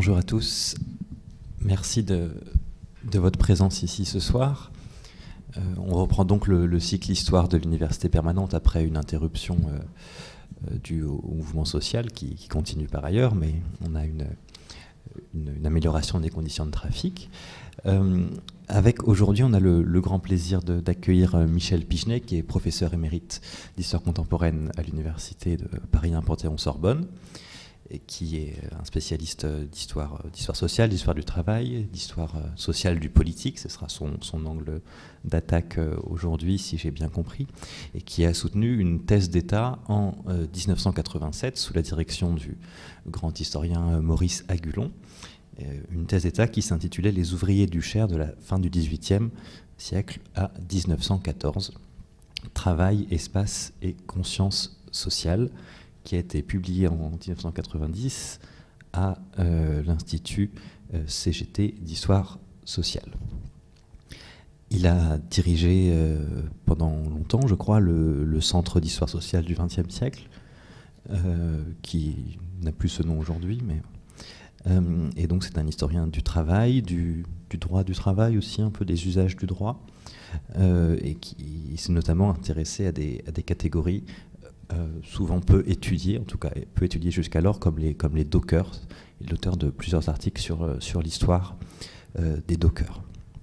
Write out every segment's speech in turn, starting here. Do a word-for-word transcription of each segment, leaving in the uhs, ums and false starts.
bonjour à tous. Merci de, de votre présence ici ce soir. Euh, on reprend donc le, le cycle Histoire de l'Université permanente après une interruption euh, euh, due au, au mouvement social qui, qui continue par ailleurs, mais on a une, une, une amélioration des conditions de trafic. Euh, avec aujourd'hui, on a le, le grand plaisir de, d'accueillir Michel Pichenet, qui est professeur émérite d'histoire contemporaine à l'Université de Paris un Panthéon-Sorbonne, et qui est un spécialiste d'histoire, d'histoire sociale, d'histoire du travail, d'histoire sociale du politique. Ce sera son, son angle d'attaque aujourd'hui, si j'ai bien compris, et qui a soutenu une thèse d'État en dix-neuf cent quatre-vingt-sept sous la direction du grand historien Maurice Agulon. Une thèse d'État qui s'intitulait « Les ouvriers du Cher de la fin du dix-huitième siècle à dix-neuf cent quatorze. Travail, espace et conscience sociale », qui a été publié en dix-neuf cent quatre-vingt-dix à euh, l'Institut euh, C G T d'histoire sociale. Il a dirigé euh, pendant longtemps, je crois, le, le Centre d'histoire sociale du vingtième siècle, euh, qui n'a plus ce nom aujourd'hui, mais... Euh, et donc c'est un historien du travail, du, du droit du travail aussi, un peu des usages du droit, euh, et qui s'est notamment intéressé à des, à des catégories Euh, souvent peu étudiés, en tout cas peu étudiés jusqu'alors, comme les, comme les dockers. Il est l'auteur de plusieurs articles sur, euh, sur l'histoire euh, des dockers.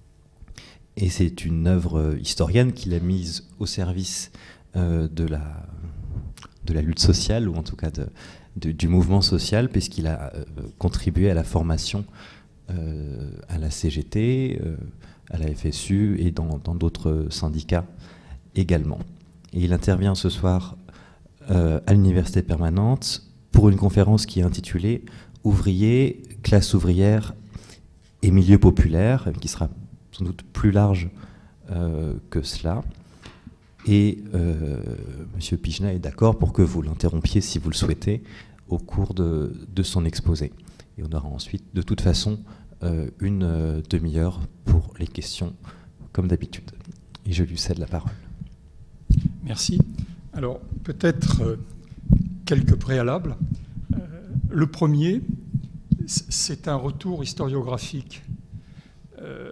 Et c'est une œuvre historienne qu'il a mise au service euh, de, la, de la lutte sociale, ou en tout cas de, de, du mouvement social, puisqu'il a euh, contribué à la formation euh, à la C G T, euh, à la F S U et dans, dans d'autres syndicats également. Et il intervient ce soir Euh, à l'Université permanente pour une conférence qui est intitulée « Ouvriers, classe ouvrière et milieu populaire », qui sera sans doute plus large euh, que cela. Et euh, M. Pichenet est d'accord pour que vous l'interrompiez, si vous le souhaitez, au cours de, de son exposé. Et on aura ensuite, de toute façon, euh, une euh, demi-heure pour les questions, comme d'habitude. Et je lui cède la parole. Merci. Alors, peut-être euh, quelques préalables. Euh, le premier, c'est un retour historiographique. Euh,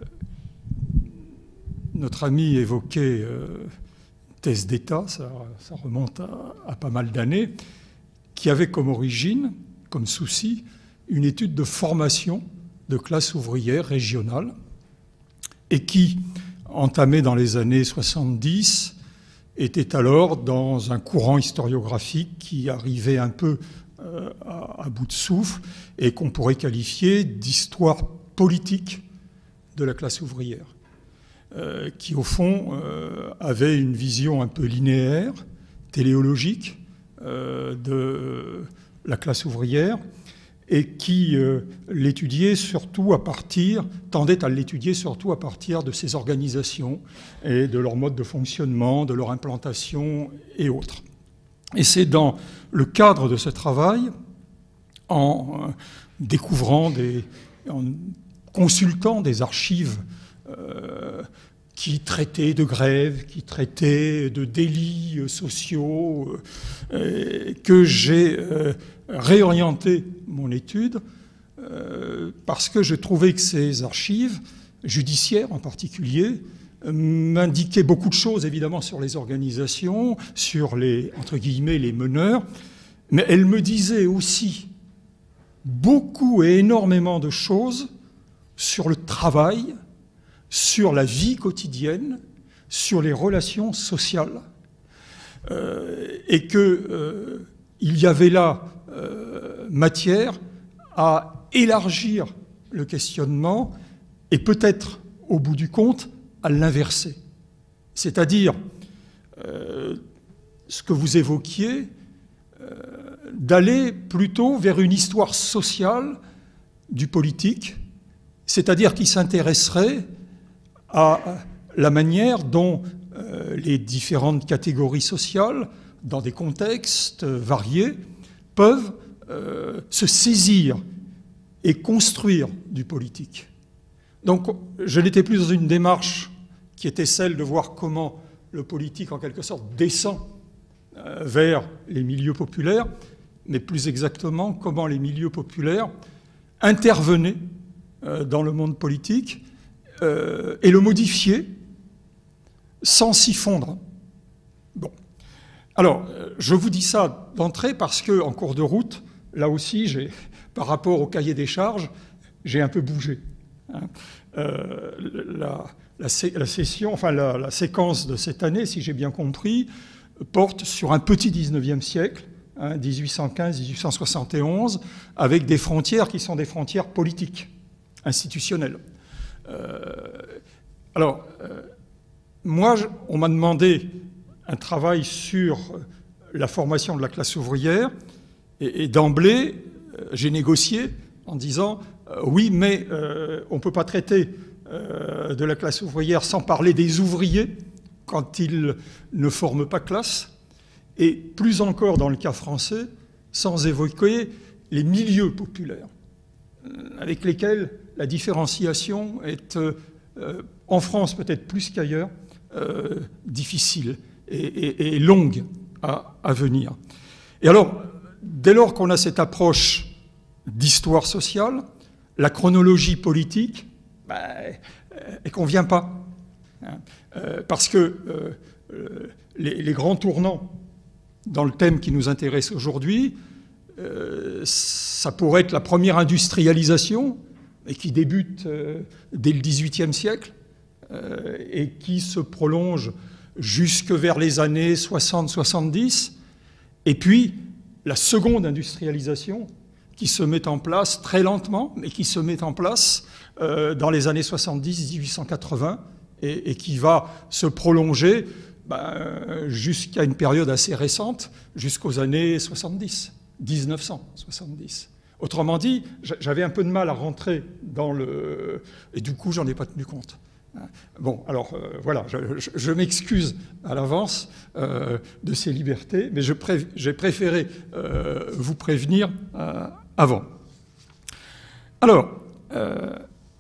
notre ami évoquait euh, thèse d'État, ça, ça remonte à, à pas mal d'années, qui avait comme origine, comme souci, une étude de formation de classe ouvrière régionale, et qui, entamée dans les années soixante-dix, était alors dans un courant historiographique qui arrivait un peu euh, à, à bout de souffle et qu'on pourrait qualifier d'histoire politique de la classe ouvrière, euh, qui au fond euh, avait une vision un peu linéaire, téléologique euh, de la classe ouvrière, et qui euh, l'étudiait surtout à partir, tendait à l'étudier surtout à partir de ces organisations et de leur mode de fonctionnement, de leur implantation et autres. Et c'est dans le cadre de ce travail, en euh, découvrant, des, en consultant des archives euh, qui traitaient de grève, qui traitaient de délits sociaux, euh, que j'ai euh, réorienté mon étude euh, parce que je trouvais que ces archives, judiciaires en particulier, euh, m'indiquaient beaucoup de choses, évidemment, sur les organisations, sur les, entre guillemets, les meneurs, mais elles me disaient aussi beaucoup et énormément de choses sur le travail, sur la vie quotidienne, sur les relations sociales, euh, et que euh, il y avait là euh, matière à élargir le questionnement et peut-être, au bout du compte, à l'inverser. C'est-à-dire, euh, ce que vous évoquiez, euh, d'aller plutôt vers une histoire sociale du politique, c'est-à-dire qui s'intéresserait à la manière dont euh, les différentes catégories sociales, dans des contextes variés, peuvent euh, se saisir et construire du politique. Donc, je n'étais plus dans une démarche qui était celle de voir comment le politique, en quelque sorte, descend euh, vers les milieux populaires, mais plus exactement, comment les milieux populaires intervenait euh, dans le monde politique euh, et le modifiait sans s'y fondre. Bon. Alors, je vous dis ça d'entrée parce que, en cours de route, là aussi, j'ai, par rapport au cahier des charges, j'ai un peu bougé. Hein. Euh, la, la, la session, enfin la, la séquence de cette année, si j'ai bien compris, porte sur un petit dix-neuvième siècle, hein, dix-huit cent quinze à dix-huit cent soixante et onze, avec des frontières qui sont des frontières politiques, institutionnelles. Euh, alors, euh, moi, je, on m'a demandé un travail sur la formation de la classe ouvrière, et, et d'emblée, euh, j'ai négocié en disant euh, oui, mais euh, on ne peut pas traiter euh, de la classe ouvrière sans parler des ouvriers quand ils ne forment pas classe, et plus encore dans le cas français, sans évoquer les milieux populaires, euh, avec lesquels la différenciation est, euh, en France peut-être plus qu'ailleurs, euh, difficile et, et, et longue à, à venir. Et alors, dès lors qu'on a cette approche d'histoire sociale, la chronologie politique, ben, elle ne convient pas. Hein, euh, parce que euh, les, les grands tournants dans le thème qui nous intéresse aujourd'hui, euh, ça pourrait être la première industrialisation, et qui débute euh, dès le dix-huitième siècle, euh, et qui se prolonge jusque vers les années soixante soixante-dix, et puis la seconde industrialisation, qui se met en place très lentement, mais qui se met en place euh, dans les années soixante-dix, dix-huit cent quatre-vingts, et, et qui va se prolonger ben, jusqu'à une période assez récente, jusqu'aux années soixante-dix, dix-neuf cent soixante-dix. Autrement dit, j'avais un peu de mal à rentrer dans le... Et du coup, j'en ai pas tenu compte. Bon, alors euh, voilà, je, je, je m'excuse à l'avance euh, de ces libertés, mais je pré j'ai préféré euh, vous prévenir euh, avant. Alors, euh,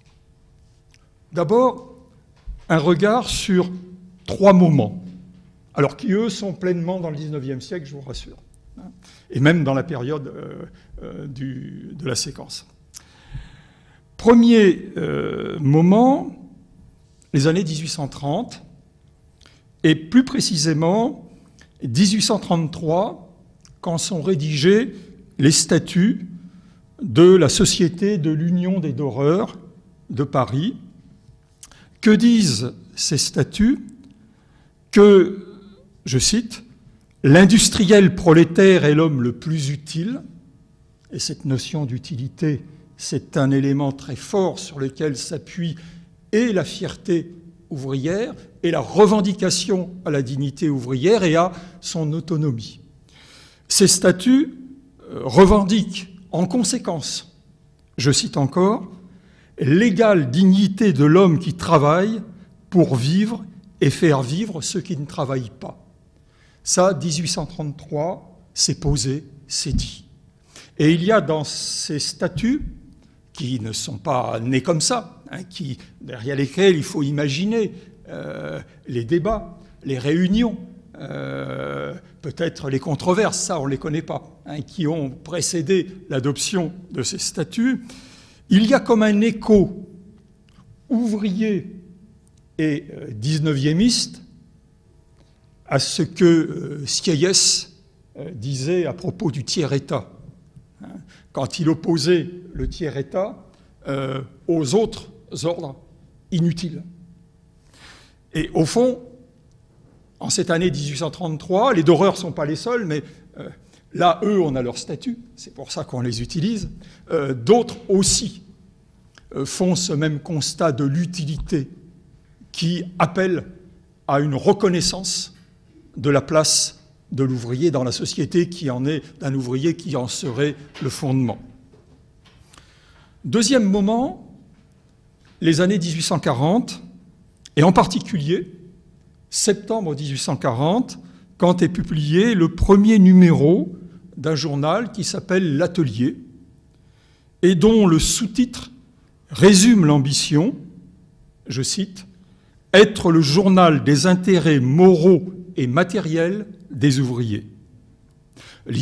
d'abord, un regard sur trois moments, alors qui, eux, sont pleinement dans le dix-neuvième siècle, je vous rassure, hein, et même dans la période euh, euh, du, de la séquence. Premier euh, moment, les années dix-huit cent trente, et plus précisément dix-huit cent trente-trois, quand sont rédigés les statuts de la Société de l'Union des Doreurs de Paris. Que disent ces statuts? Que, je cite, « l'industriel prolétaire est l'homme le plus utile », et cette notion d'utilité, c'est un élément très fort sur lequel s'appuie et la fierté ouvrière, et la revendication à la dignité ouvrière et à son autonomie. Ces statuts revendiquent en conséquence, je cite encore, « l'égale dignité de l'homme qui travaille pour vivre et faire vivre ceux qui ne travaillent pas ». Ça, dix-huit cent trente-trois, c'est posé, c'est dit. Et il y a dans ces statuts, qui ne sont pas nés comme ça, hein, qui, derrière lesquels il faut imaginer euh, les débats, les réunions, euh, peut-être les controverses, ça on ne les connaît pas, hein, qui ont précédé l'adoption de ces statuts, il y a comme un écho ouvrier et euh, dix-neuviémiste à ce que euh, Sieyès euh, disait à propos du tiers-État, hein, quand il opposait le tiers-État euh, aux autres ordres inutiles. Et au fond, en cette année dix-huit cent trente-trois, les Doreurs ne sont pas les seuls, mais euh, là, eux, on a leur statut, c'est pour ça qu'on les utilise. Euh, D'autres aussi euh, font ce même constat de l'utilité qui appelle à une reconnaissance de la place de l'ouvrier dans la société, qui en est d'un ouvrier qui en serait le fondement. Deuxième moment, les années dix-huit cent quarante, et en particulier septembre dix-huit cent quarante, quand est publié le premier numéro d'un journal qui s'appelle L'Atelier, et dont le sous-titre résume l'ambition, je cite, « être le journal des intérêts moraux et matériels des ouvriers ».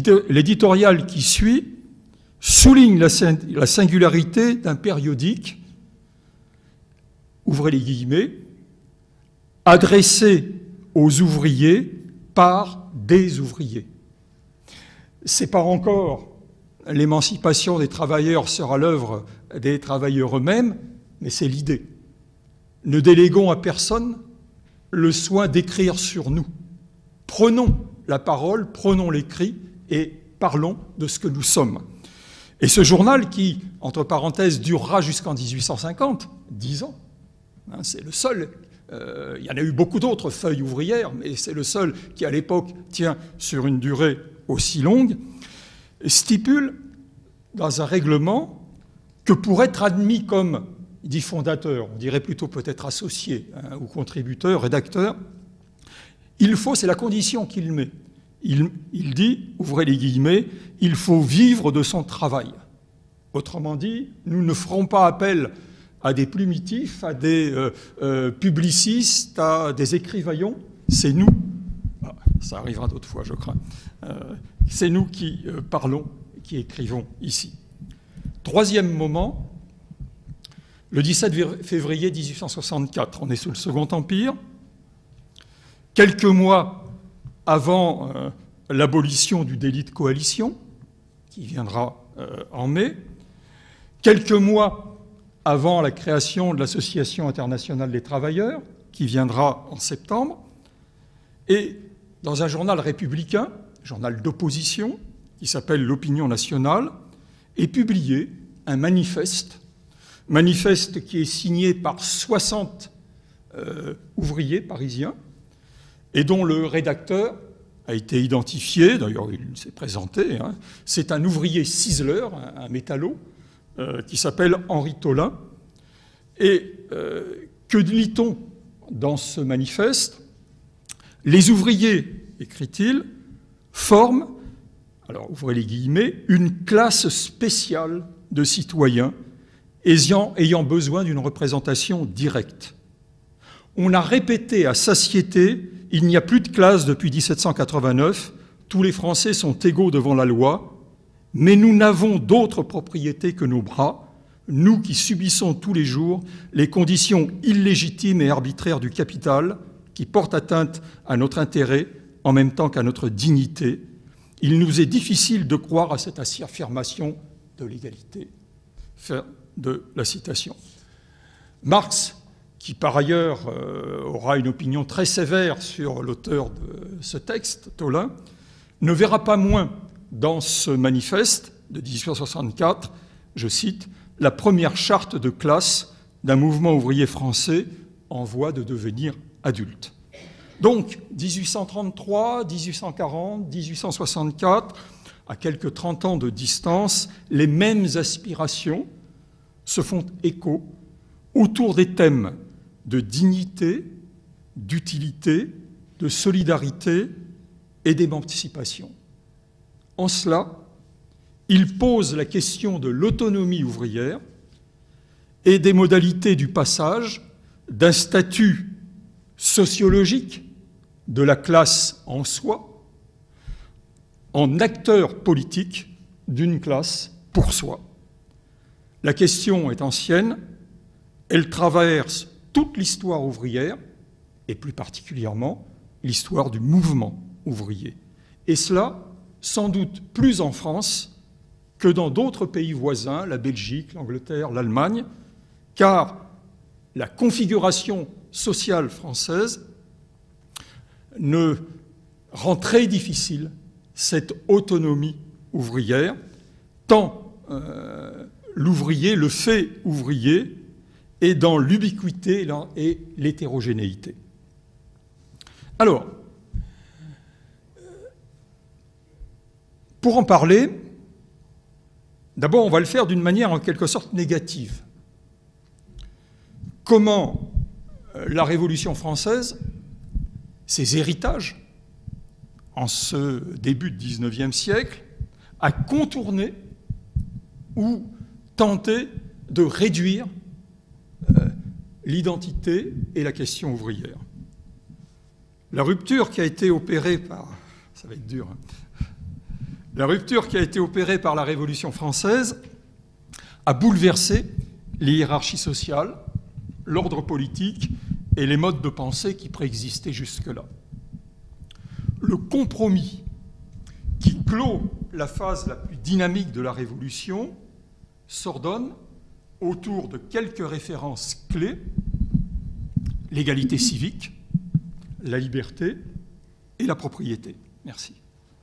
L'éditorial qui suit souligne la, la singularité d'un périodique, ouvrez les guillemets, adressé aux ouvriers par des ouvriers. C'est pas encore l'émancipation des travailleurs sera l'œuvre des travailleurs eux-mêmes, mais c'est l'idée. Ne déléguons à personne le soin d'écrire sur nous. Prenons la parole, prenons l'écrit et parlons de ce que nous sommes. Et ce journal qui, entre parenthèses, durera jusqu'en mille huit cent cinquante, dix ans, hein, c'est le seul, euh, il y en a eu beaucoup d'autres feuilles ouvrières, mais c'est le seul qui, à l'époque, tient sur une durée aussi longue, stipule dans un règlement que pour être admis comme, dit fondateur, on dirait plutôt peut-être associé, hein, ou contributeur, rédacteur, il faut, c'est la condition qu'il met, il, il dit, ouvrez les guillemets, il faut vivre de son travail. Autrement dit, nous ne ferons pas appel à des plumitifs, à des euh, euh, publicistes, à des écrivaillons, c'est nous, ah, ça arrivera d'autres fois je crains, euh, c'est nous qui euh, parlons, qui écrivons ici. Troisième moment, le dix-sept février mille huit cent soixante-quatre, on est sous le Second Empire, quelques mois avant euh, l'abolition du délit de coalition, qui viendra euh, en mai, quelques mois avant la création de l'Association internationale des travailleurs, qui viendra en septembre, et dans un journal républicain, journal d'opposition, qui s'appelle L'Opinion nationale, est publié un manifeste, manifeste qui est signé par soixante euh, ouvriers parisiens, et dont le rédacteur a été identifié, d'ailleurs il s'est présenté, hein, c'est un ouvrier ciseleur, un, un métallo, euh, qui s'appelle Henri Tolin. Et euh, que lit-on dans ce manifeste? Les ouvriers, écrit-il, forment, alors ouvrez les guillemets, une classe spéciale de citoyens ayant, ayant besoin d'une représentation directe. On a répété à satiété, il n'y a plus de classe depuis mille sept cent quatre-vingt-neuf, tous les Français sont égaux devant la loi, mais nous n'avons d'autre propriété que nos bras, nous qui subissons tous les jours les conditions illégitimes et arbitraires du capital qui portent atteinte à notre intérêt en même temps qu'à notre dignité. Il nous est difficile de croire à cette affirmation de l'égalité. Fin de la citation. Marx, qui par ailleurs euh, aura une opinion très sévère sur l'auteur de ce texte, Tolin, ne verra pas moins dans ce manifeste de mille huit cent soixante-quatre, je cite, « la première charte de classe d'un mouvement ouvrier français en voie de devenir adulte ». Donc, mille huit cent trente-trois, mille huit cent quarante, mille huit cent soixante-quatre, à quelques trente ans de distance, les mêmes aspirations se font écho autour des thèmes de dignité, d'utilité, de solidarité et d'émancipation. En cela, il pose la question de l'autonomie ouvrière et des modalités du passage d'un statut sociologique de la classe en soi en acteur politique d'une classe pour soi. La question est ancienne, elle traverse toute l'histoire ouvrière, et plus particulièrement l'histoire du mouvement ouvrier. Et cela, sans doute plus en France que dans d'autres pays voisins, la Belgique, l'Angleterre, l'Allemagne, car la configuration sociale française ne rend très difficile cette autonomie ouvrière, tant euh, l'ouvrier, le fait ouvrier, est dans l'ubiquité et l'hétérogénéité. Alors, pour en parler, d'abord on va le faire d'une manière en quelque sorte négative. Comment la Révolution française, ses héritages, en ce début du dix-neuvième siècle, a contourné ou tenté de réduire euh, l'identité et la question ouvrière. La rupture qui a été opérée par, ça va être dur, hein, La rupture qui a été opérée par la Révolution française a bouleversé les hiérarchies sociales, l'ordre politique et les modes de pensée qui préexistaient jusque-là. Le compromis qui clôt la phase la plus dynamique de la Révolution s'ordonne autour de quelques références clés: l'égalité civique, la liberté et la propriété. Merci.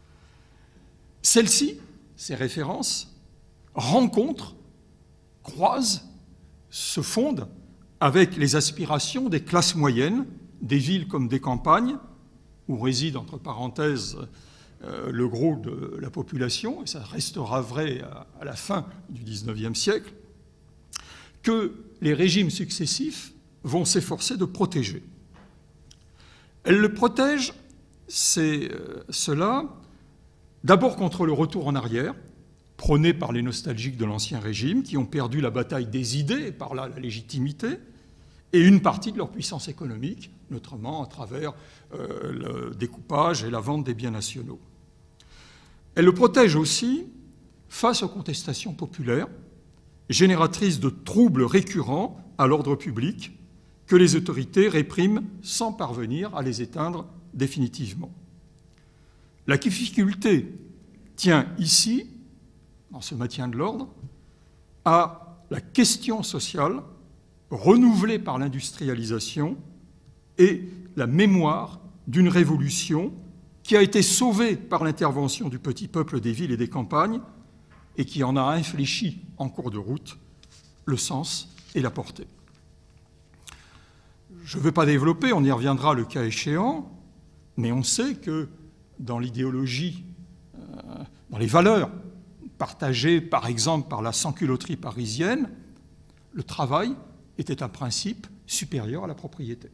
Celles-ci, ces références, rencontrent, croisent, se fondent avec les aspirations des classes moyennes, des villes comme des campagnes, où réside, entre parenthèses, euh, le gros de la population, et ça restera vrai à, à la fin du dix-neuvième siècle, que les régimes successifs vont s'efforcer de protéger. Elles le protègent, c'est euh, cela, d'abord contre le retour en arrière, prôné par les nostalgiques de l'Ancien Régime, qui ont perdu la bataille des idées, et par là la légitimité, et une partie de leur puissance économique, notamment à travers euh, le découpage et la vente des biens nationaux. Elle le protège aussi face aux contestations populaires, génératrices de troubles récurrents à l'ordre public, que les autorités répriment sans parvenir à les éteindre définitivement. La difficulté tient ici, dans ce maintien de l'ordre, à la question sociale renouvelée par l'industrialisation et la mémoire d'une révolution qui a été sauvée par l'intervention du petit peuple des villes et des campagnes et qui en a infléchi en cours de route le sens et la portée. Je ne veux pas développer, on y reviendra le cas échéant, mais on sait que dans l'idéologie, euh, dans les valeurs partagées par exemple par la sans-culotterie parisienne, le travail était un principe supérieur à la propriété.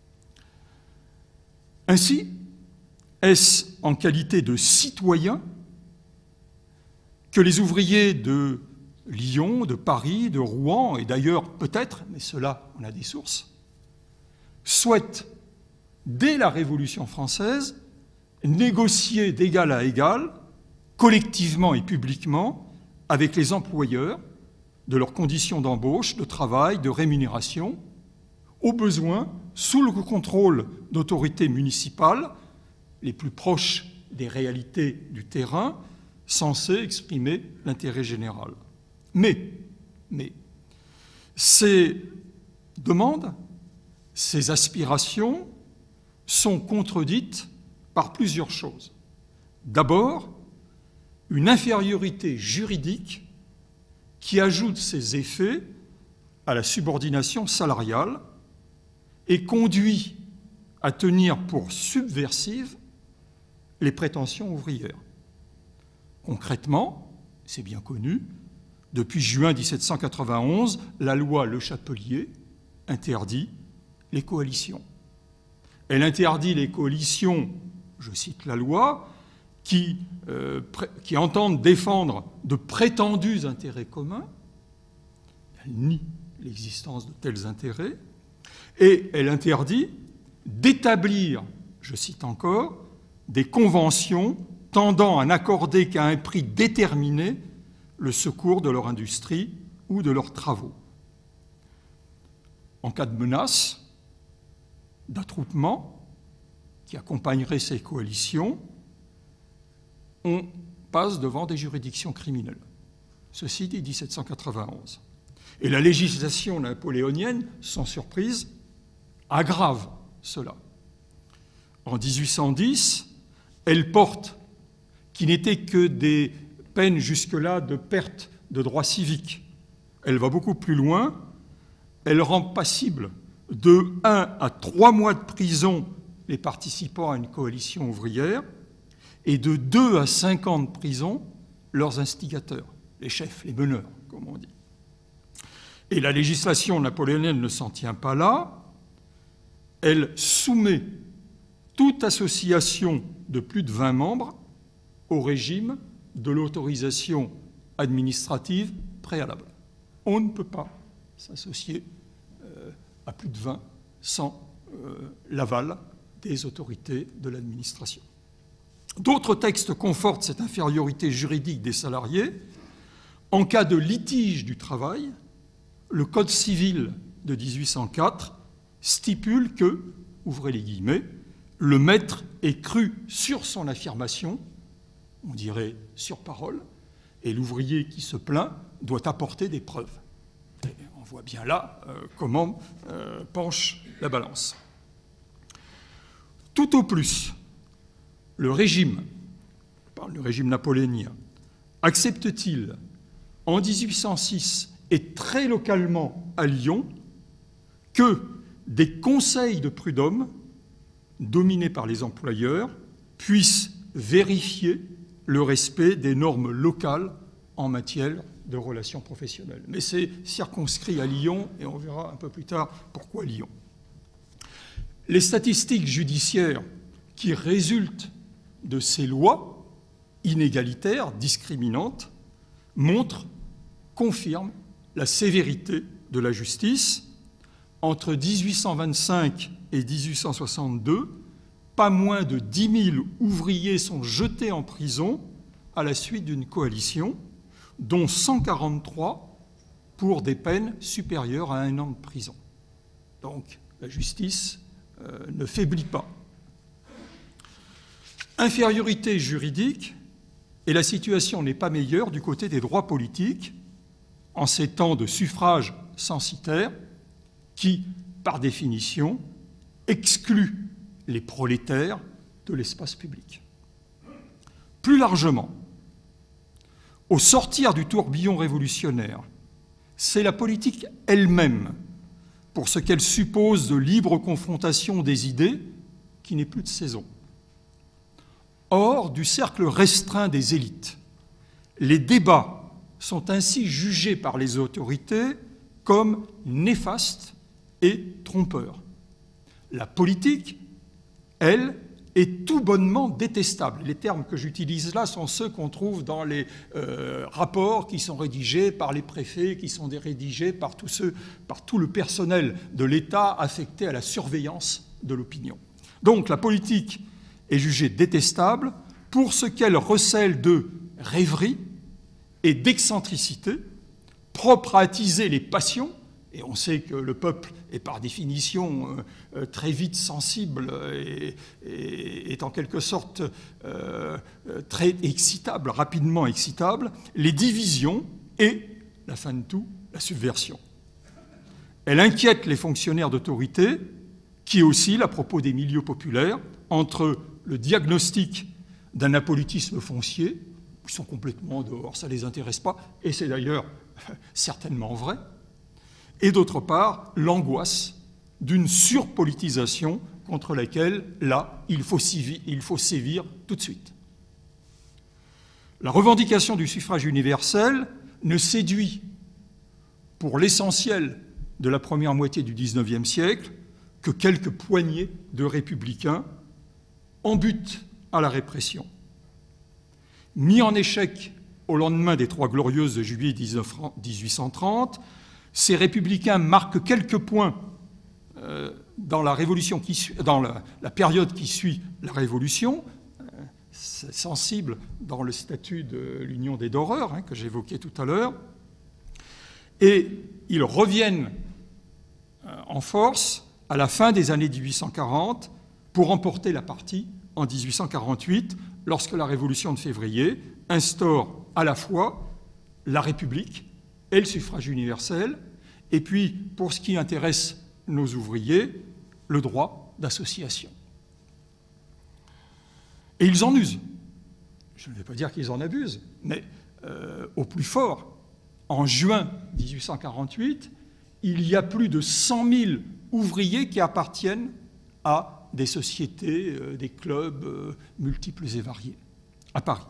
Ainsi, est-ce en qualité de citoyen que les ouvriers de Lyon, de Paris, de Rouen, et d'ailleurs peut-être, mais cela on a des sources, souhaitent, dès la Révolution française, négocier d'égal à égal, collectivement et publiquement, avec les employeurs de leurs conditions d'embauche, de travail, de rémunération, au besoin sous le contrôle d'autorités municipales, les plus proches des réalités du terrain, censées exprimer l'intérêt général. Mais, mais, ces demandes, ces aspirations sont contredites par plusieurs choses. D'abord, une infériorité juridique qui ajoute ses effets à la subordination salariale et conduit à tenir pour subversives les prétentions ouvrières. Concrètement, c'est bien connu, depuis juin mille sept cent quatre-vingt-onze, la loi Le Chapelier interdit les coalitions. Elle interdit les coalitions, je cite la loi, qui, euh, qui entendent défendre de prétendus intérêts communs. Elle nie l'existence de tels intérêts. Et elle interdit d'établir, je cite encore, des conventions tendant à n'accorder qu'à un prix déterminé le secours de leur industrie ou de leurs travaux. En cas de menace, d'attroupement qui accompagnerait ces coalitions, on passe devant des juridictions criminelles. Ceci dit mille sept cent quatre-vingt-onze. Et la législation napoléonienne, sans surprise, aggrave cela. En dix-huit cent dix, elle porte, qui n'étaient que des peines jusque-là de perte de droits civiques, elle va beaucoup plus loin, elle rend passible de un à trois mois de prison les participants à une coalition ouvrière et de deux à cinq ans de prison leurs instigateurs, les chefs, les meneurs, comme on dit. Et la législation napoléonienne ne s'en tient pas là, elle soumet toute association de plus de vingt membres au régime de l'autorisation administrative préalable. On ne peut pas s'associer euh, à plus de vingt sans euh, l'aval des autorités de l'administration. D'autres textes confortent cette infériorité juridique des salariés. En cas de litige du travail, le Code civil de mille huit cent quatre stipule que, ouvrez les guillemets, le maître est cru sur son affirmation, on dirait sur parole, et l'ouvrier qui se plaint doit apporter des preuves. Et on voit bien là euh, comment euh, penche la balance. Tout au plus, le régime, on parle du régime napoléonien, accepte-t-il en mille huit cent six et très localement à Lyon que des conseils de prud'homme dominés par les employeurs puissent vérifier le respect des normes locales en matière de relations professionnelles. Mais c'est circonscrit à Lyon et on verra un peu plus tard pourquoi Lyon. Les statistiques judiciaires qui résultent de ces lois inégalitaires, discriminantes, montrent, confirment la sévérité de la justice. Entre mille huit cent vingt-cinq et mille huit cent soixante-deux, pas moins de dix mille ouvriers sont jetés en prison à la suite d'une coalition, dont cent quarante-trois pour des peines supérieures à un an de prison. Donc la justice euh, ne faiblit pas. Infériorité juridique, et la situation n'est pas meilleure du côté des droits politiques, en ces temps de suffrage censitaire, qui, par définition, exclut les prolétaires de l'espace public. Plus largement, au sortir du tourbillon révolutionnaire, c'est la politique elle-même, pour ce qu'elle suppose de libre confrontation des idées, qui n'est plus de saison. Hors du cercle restreint des élites, les débats sont ainsi jugés par les autorités comme néfastes et trompeurs. La politique, elle, est tout bonnement détestable. Les termes que j'utilise là sont ceux qu'on trouve dans les euh, rapports qui sont rédigés par les préfets, qui sont rédigés par, tous ceux, par tout le personnel de l'État affecté à la surveillance de l'opinion. Donc la politique est jugée détestable pour ce qu'elle recèle de rêverie et d'excentricité, propre à attiser les passions. Et on sait que le peuple est par définition euh, très vite sensible et, et est en quelque sorte euh, très excitable, rapidement excitable, les divisions et, la fin de tout, la subversion. Elle inquiète les fonctionnaires d'autorité qui oscillent à propos des milieux populaires entre le diagnostic d'un apolitisme foncier, ils sont complètement dehors, ça ne les intéresse pas, et c'est d'ailleurs certainement vrai, et d'autre part, l'angoisse d'une surpolitisation contre laquelle, là, il faut, sévir, il faut sévir tout de suite. La revendication du suffrage universel ne séduit, pour l'essentiel de la première moitié du dix-neuvième siècle, que quelques poignées de républicains en butte à la répression. Mis en échec au lendemain des Trois Glorieuses de juillet mille huit cent trente, ces républicains marquent quelques points euh, dans, la, révolution qui suit, dans la, la période qui suit la Révolution, euh, c'est sensible dans le statut de l'Union des Doreurs, hein, que j'évoquais tout à l'heure, et ils reviennent euh, en force à la fin des années mille huit cent quarante pour remporter la partie en mille huit cent quarante-huit, lorsque la Révolution de février instaure à la fois la République et le suffrage universel, et puis, pour ce qui intéresse nos ouvriers, le droit d'association. Et ils en usent. Je ne vais pas dire qu'ils en abusent, mais euh, au plus fort, en juin mille huit cent quarante-huit, il y a plus de cent mille ouvriers qui appartiennent à des sociétés, euh, des clubs euh, multiples et variés, à Paris.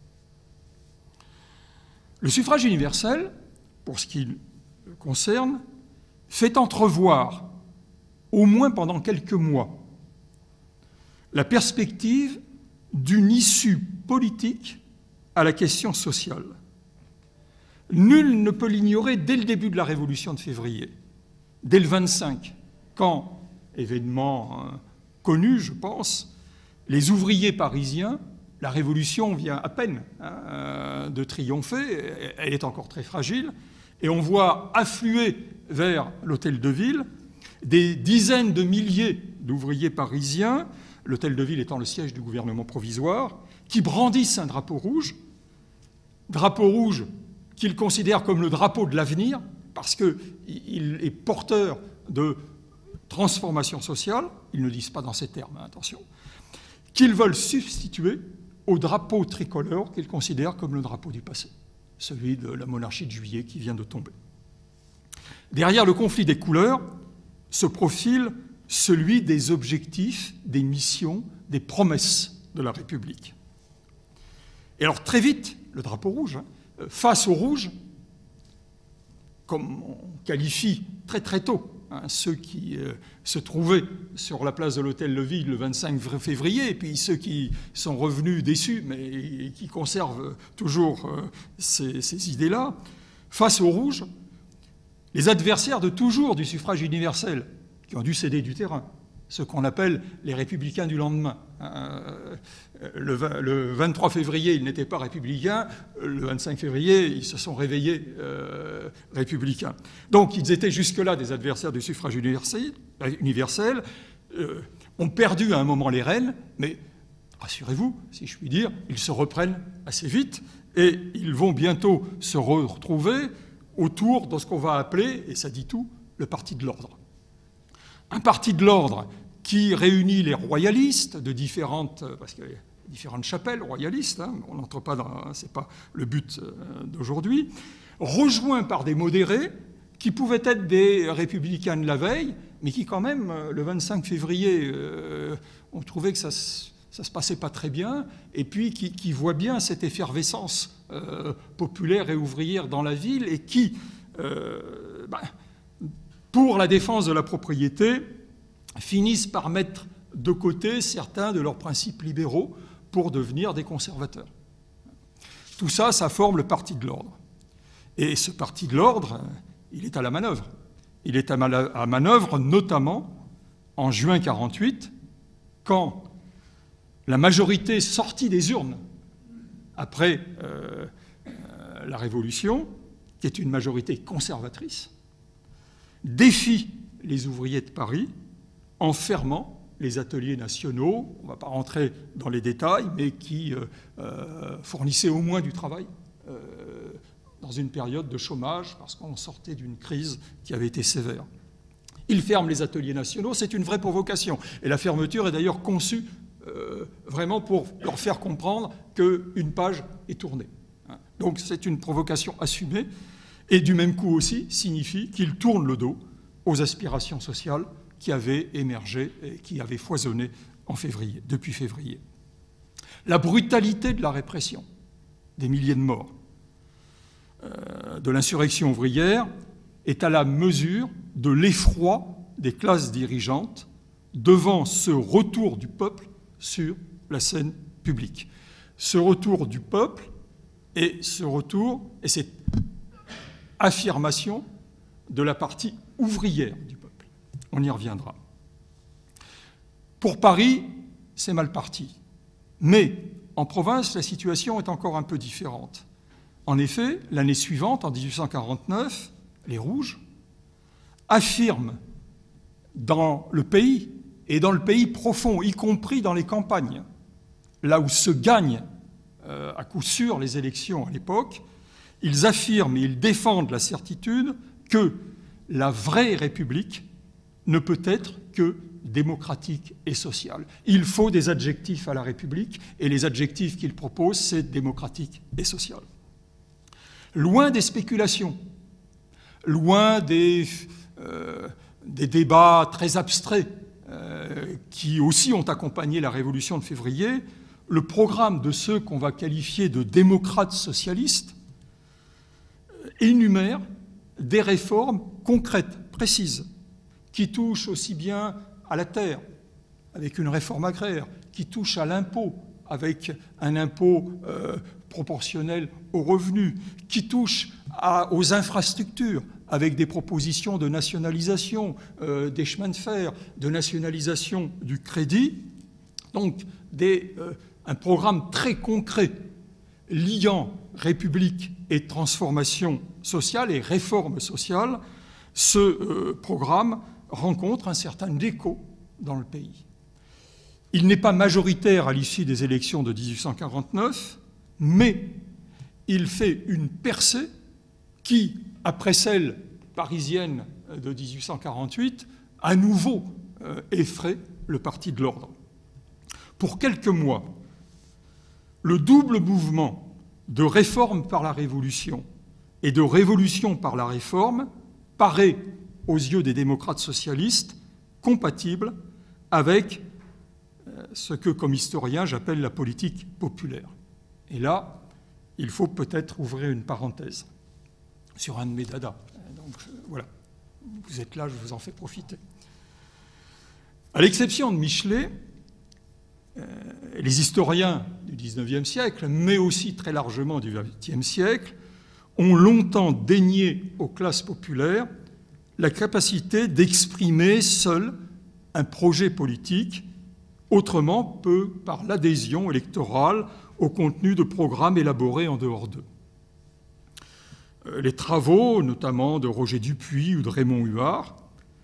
Le suffrage universel, pour ce qui le concerne, fait entrevoir, au moins pendant quelques mois, la perspective d'une issue politique à la question sociale. Nul ne peut l'ignorer dès le début de la Révolution de février, dès le vingt-cinq, quand, événement hein, connu, je pense, les ouvriers parisiens La Révolution vient à peine hein, de triompher, elle est encore très fragile, et on voit affluer vers l'Hôtel de Ville des dizaines de milliers d'ouvriers parisiens, l'Hôtel de Ville étant le siège du gouvernement provisoire, qui brandissent un drapeau rouge, drapeau rouge qu'ils considèrent comme le drapeau de l'avenir, parce qu'il est porteur de transformation sociale, ils ne disent pas dans ces termes, hein, attention, qu'ils veulent substituer au drapeau tricolore qu'ils considèrent comme le drapeau du passé, celui de la monarchie de Juillet qui vient de tomber. Derrière le conflit des couleurs se profile celui des objectifs, des missions, des promesses de la République. Et alors très vite, le drapeau rouge, hein, face au rouge, comme on qualifie très très tôt hein, ceux qui euh, se trouvaient sur la place de l'Hôtel de Ville le vingt-cinq février, et puis ceux qui sont revenus déçus, mais qui conservent toujours euh, ces, ces idées-là, face au rouge, les adversaires de toujours du suffrage universel, qui ont dû céder du terrain, ce qu'on appelle les républicains du lendemain. Euh, le, le vingt-trois février, ils n'étaient pas républicains. Le vingt-cinq février, ils se sont réveillés euh, républicains. Donc, ils étaient jusque-là des adversaires du suffrage universel, universel euh, ont perdu à un moment les rênes, mais rassurez-vous, si je puis dire, ils se reprennent assez vite et ils vont bientôt se retrouver autour de ce qu'on va appeler, et ça dit tout, le parti de l'ordre. Un parti de l'ordre qui réunit les royalistes de différentes, parce qu'il y a différentes chapelles royalistes, hein, on n'entre pas dans, c'est pas le but d'aujourd'hui, rejoint par des modérés qui pouvaient être des républicains de la veille, mais qui quand même, le vingt-cinq février, euh, on trouvait que ça, ça se passait pas très bien, et puis qui, qui voient bien cette effervescence euh, populaire et ouvrière dans la ville, et qui, euh, ben, pour la défense de la propriété, finissent par mettre de côté certains de leurs principes libéraux pour devenir des conservateurs. Tout ça, ça forme le parti de l'ordre. Et ce parti de l'ordre, il est à la manœuvre. Il est à manœuvre notamment en juin mille neuf cent quarante-huit, quand la majorité sortie des urnes après euh, euh, la Révolution, qui est une majorité conservatrice, défie les ouvriers de Paris en fermant les ateliers nationaux, on ne va pas rentrer dans les détails, mais qui euh, euh, fournissaient au moins du travail euh, dans une période de chômage, parce qu'on sortait d'une crise qui avait été sévère. Ils ferment les ateliers nationaux, c'est une vraie provocation. Et la fermeture est d'ailleurs conçue euh, vraiment pour leur faire comprendre qu'une page est tournée. Donc c'est une provocation assumée, et du même coup aussi signifie qu'ils tournent le dos aux aspirations sociales qui avaient émergé et qui avaient foisonné en février, depuis février. La brutalité de la répression, des milliers de morts, euh, de l'insurrection ouvrière, est à la mesure de l'effroi des classes dirigeantes devant ce retour du peuple sur la scène publique. Ce retour du peuple et ce retour et cette affirmation de la partie ouvrière du peuple. On y reviendra. Pour Paris, c'est mal parti. Mais en province, la situation est encore un peu différente. En effet, l'année suivante, en dix-huit cent quarante-neuf, les Rouges affirment dans le pays, et dans le pays profond, y compris dans les campagnes, là où se gagnent euh, à coup sûr les élections à l'époque, ils affirment et ils défendent la certitude que la vraie République ne peut être que démocratique et sociale. Il faut des adjectifs à la République, et les adjectifs qu'ils proposent, c'est démocratique et social. Loin des spéculations, loin des, euh, des débats très abstraits euh, qui aussi ont accompagné la Révolution de février, le programme de ceux qu'on va qualifier de démocrates socialistes énumère des réformes concrètes, précises, qui touchent aussi bien à la terre, avec une réforme agraire, qui touchent à l'impôt, avec un impôt euh, proportionnel aux revenus, qui touchent à, aux infrastructures, avec des propositions de nationalisation euh, des chemins de fer, de nationalisation du crédit, donc des, euh, un programme très concret liant République et transformation sociale et réforme sociale, ce euh, programme rencontre un certain écho dans le pays. Il n'est pas majoritaire à l'issue des élections de mille huit cent quarante-neuf, mais il fait une percée qui, après celle parisienne de mille huit cent quarante-huit, à nouveau euh, effraie le Parti de l'Ordre. Pour quelques mois, le double mouvement de réforme par la révolution et de révolution par la réforme paraît, aux yeux des démocrates socialistes, compatible avec ce que, comme historien, j'appelle la politique populaire. Et là, il faut peut-être ouvrir une parenthèse sur un de mes dadas. Donc, voilà, vous êtes là, je vous en fais profiter. À l'exception de Michelet, euh, les historiens du dix-neuvième siècle, mais aussi très largement du vingtième siècle, ont longtemps dénié aux classes populaires la capacité d'exprimer seul un projet politique, autrement que par l'adhésion électorale au contenu de programmes élaborés en dehors d'eux. Les travaux, notamment de Roger Dupuy ou de Raymond Huard,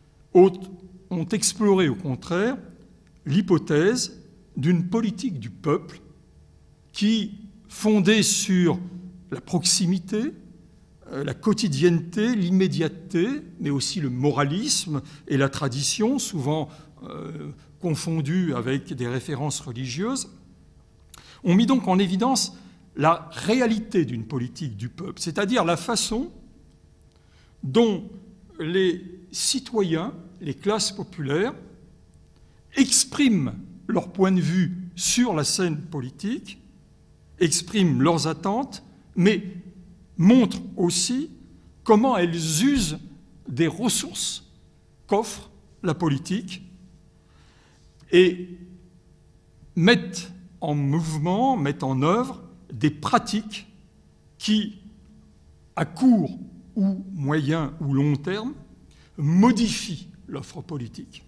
ont exploré au contraire l'hypothèse d'une politique du peuple qui, fondée sur la proximité, la quotidienneté, l'immédiateté, mais aussi le moralisme et la tradition, souvent euh, confondus avec des références religieuses, ont mis donc en évidence la réalité d'une politique du peuple, c'est-à-dire la façon dont les citoyens, les classes populaires, expriment leur point de vue sur la scène politique, expriment leurs attentes, mais montrent aussi comment elles usent des ressources qu'offre la politique et mettent en mouvement, mettent en œuvre des pratiques qui, à court ou moyen ou long terme, modifient l'offre politique.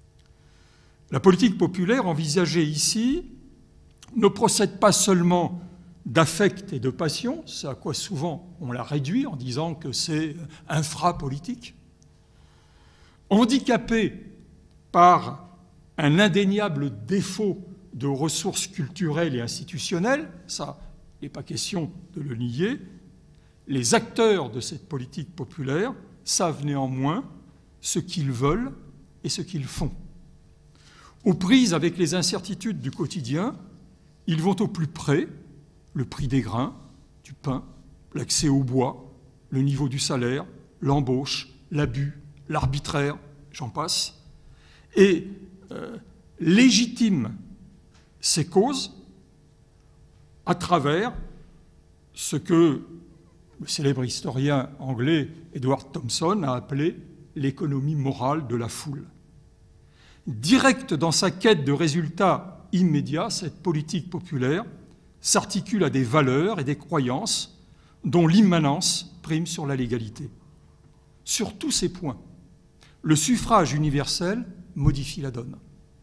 La politique populaire envisagée ici ne procède pas seulement d'affect et de passion, c'est à quoi souvent on la réduit en disant que c'est infrapolitique, handicapée par un indéniable défaut de ressources culturelles et institutionnelles, ça, il n'est pas question de le nier, les acteurs de cette politique populaire savent néanmoins ce qu'ils veulent et ce qu'ils font. Aux prises avec les incertitudes du quotidien, ils vont au plus près, le prix des grains, du pain, l'accès au bois, le niveau du salaire, l'embauche, l'abus, l'arbitraire, j'en passe, et euh, légitiment ces causes à travers ce que le célèbre historien anglais Edward Thompson a appelé l'économie morale de la foule. Directe dans sa quête de résultats immédiats, cette politique populaire s'articule à des valeurs et des croyances dont l'immanence prime sur la légalité. Sur tous ces points, le suffrage universel modifie la donne.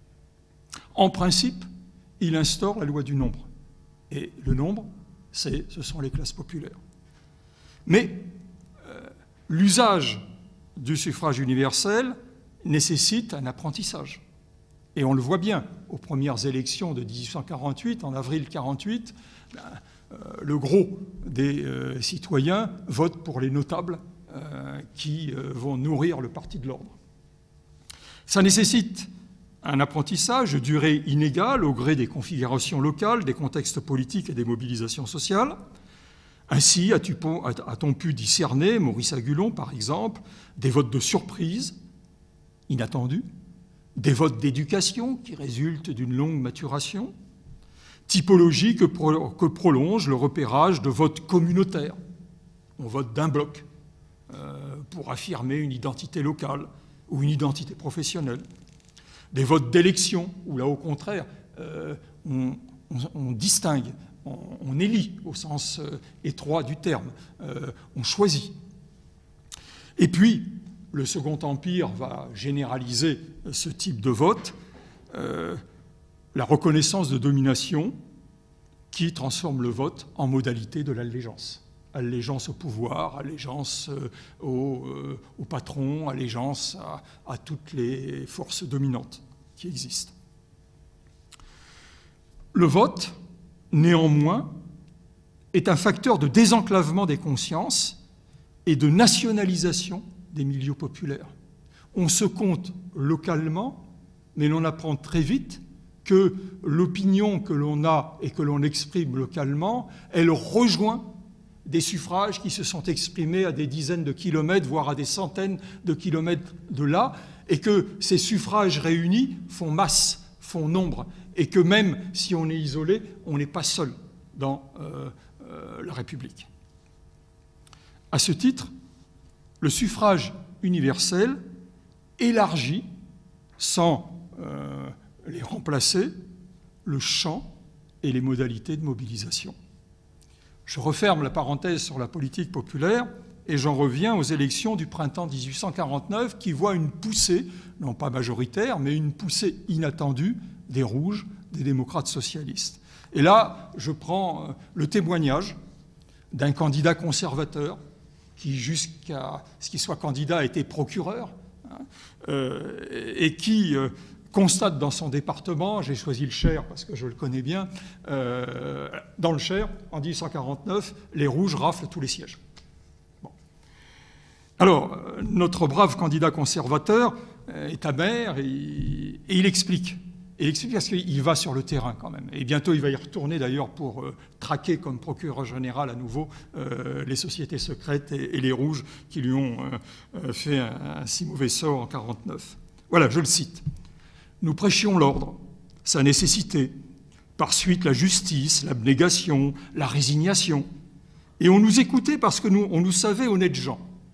En principe, il instaure la loi du nombre. Et le nombre, c'est, ce sont les classes populaires. Mais euh, l'usage du suffrage universel nécessite un apprentissage. Et on le voit bien, aux premières élections de mille huit cent quarante-huit, en avril mille huit cent quarante-huit, ben, euh, le gros des euh, citoyens votent pour les notables euh, qui euh, vont nourrir le Parti de l'Ordre. Ça nécessite un apprentissage de durée inégale au gré des configurations locales, des contextes politiques et des mobilisations sociales. Ainsi, a-t-on pu discerner, Maurice Agulon par exemple, des votes de surprise inattendus, des votes d'éducation qui résultent d'une longue maturation, typologie que, pro que prolonge le repérage de votes communautaires. On vote d'un bloc euh, pour affirmer une identité locale ou une identité professionnelle. Des votes d'élection, où là, au contraire, euh, on, on, on distingue, on, on élit au sens euh, étroit du terme, euh, on choisit. Et puis, le Second Empire va généraliser ce type de vote, euh, la reconnaissance de domination qui transforme le vote en modalité de l'allégeance. Allégeance au pouvoir, allégeance euh, au, euh, au patron, allégeance à, à toutes les forces dominantes qui existent. Le vote, néanmoins, est un facteur de désenclavement des consciences et de nationalisation des milieux populaires. On se compte localement, mais l'on apprend très vite que l'opinion que l'on a et que l'on exprime localement, elle rejoint des suffrages qui se sont exprimés à des dizaines de kilomètres, voire à des centaines de kilomètres de là, et que ces suffrages réunis font masse, font nombre, et que même si on est isolé, on n'est pas seul dans euh, euh, la République. À ce titre, le suffrage universel élargit, sans euh, les remplacer, le champ et les modalités de mobilisation. Je referme la parenthèse sur la politique populaire et j'en reviens aux élections du printemps mille huit cent quarante-neuf qui voient une poussée, non pas majoritaire, mais une poussée inattendue des Rouges, des démocrates socialistes. Et là, je prends le témoignage d'un candidat conservateur qui, jusqu'à ce qu'il soit candidat, a été procureur, hein, euh, et qui euh, constate dans son département, j'ai choisi le Cher parce que je le connais bien, euh, dans le Cher, en mille huit cent quarante-neuf, les Rouges raflent tous les sièges. Bon. Alors, euh, notre brave candidat conservateur euh, est amer et, et il explique. Il explique parce qu'il va sur le terrain quand même. Et bientôt, il va y retourner d'ailleurs pour euh, traquer comme procureur général à nouveau euh, les sociétés secrètes et, et les Rouges qui lui ont euh, fait un, un si mauvais sort en mille neuf cent quarante-neuf. Voilà, je le cite. « Nous prêchions l'ordre, sa nécessité, par suite la justice, l'abnégation, la résignation. Et on nous écoutait parce que nous, on nous savait honnêtes gens.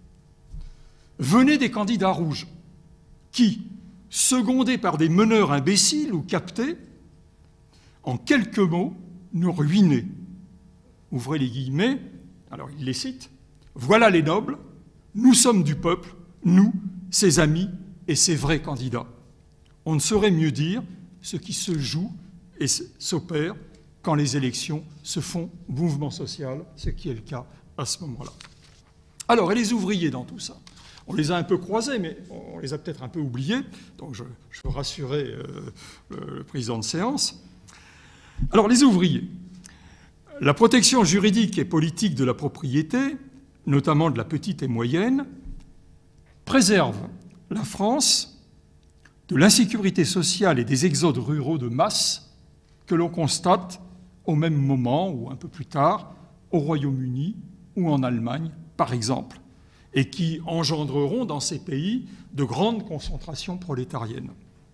Venaient des candidats rouges qui, secondés par des meneurs imbéciles ou captés, en quelques mots, nous ruinaient. » Ouvrez les guillemets, alors il les cite. « Voilà les nobles, nous sommes du peuple, nous, ses amis et ses vrais candidats. On ne saurait mieux dire ce qui se joue et s'opère quand les élections se font mouvement social, ce qui est le cas à ce moment-là. » Alors, et les ouvriers dans tout ça ? On les a un peu croisés, mais on les a peut-être un peu oubliés. Donc, je, je veux rassurer euh, le, le président de séance. Alors, les ouvriers. La protection juridique et politique de la propriété, notamment de la petite et moyenne, préserve la France de l'insécurité sociale et des exodes ruraux de masse que l'on constate au même moment ou un peu plus tard au Royaume-Uni ou en Allemagne, par exemple, et qui engendreront dans ces pays de grandes concentrations prolétariennes.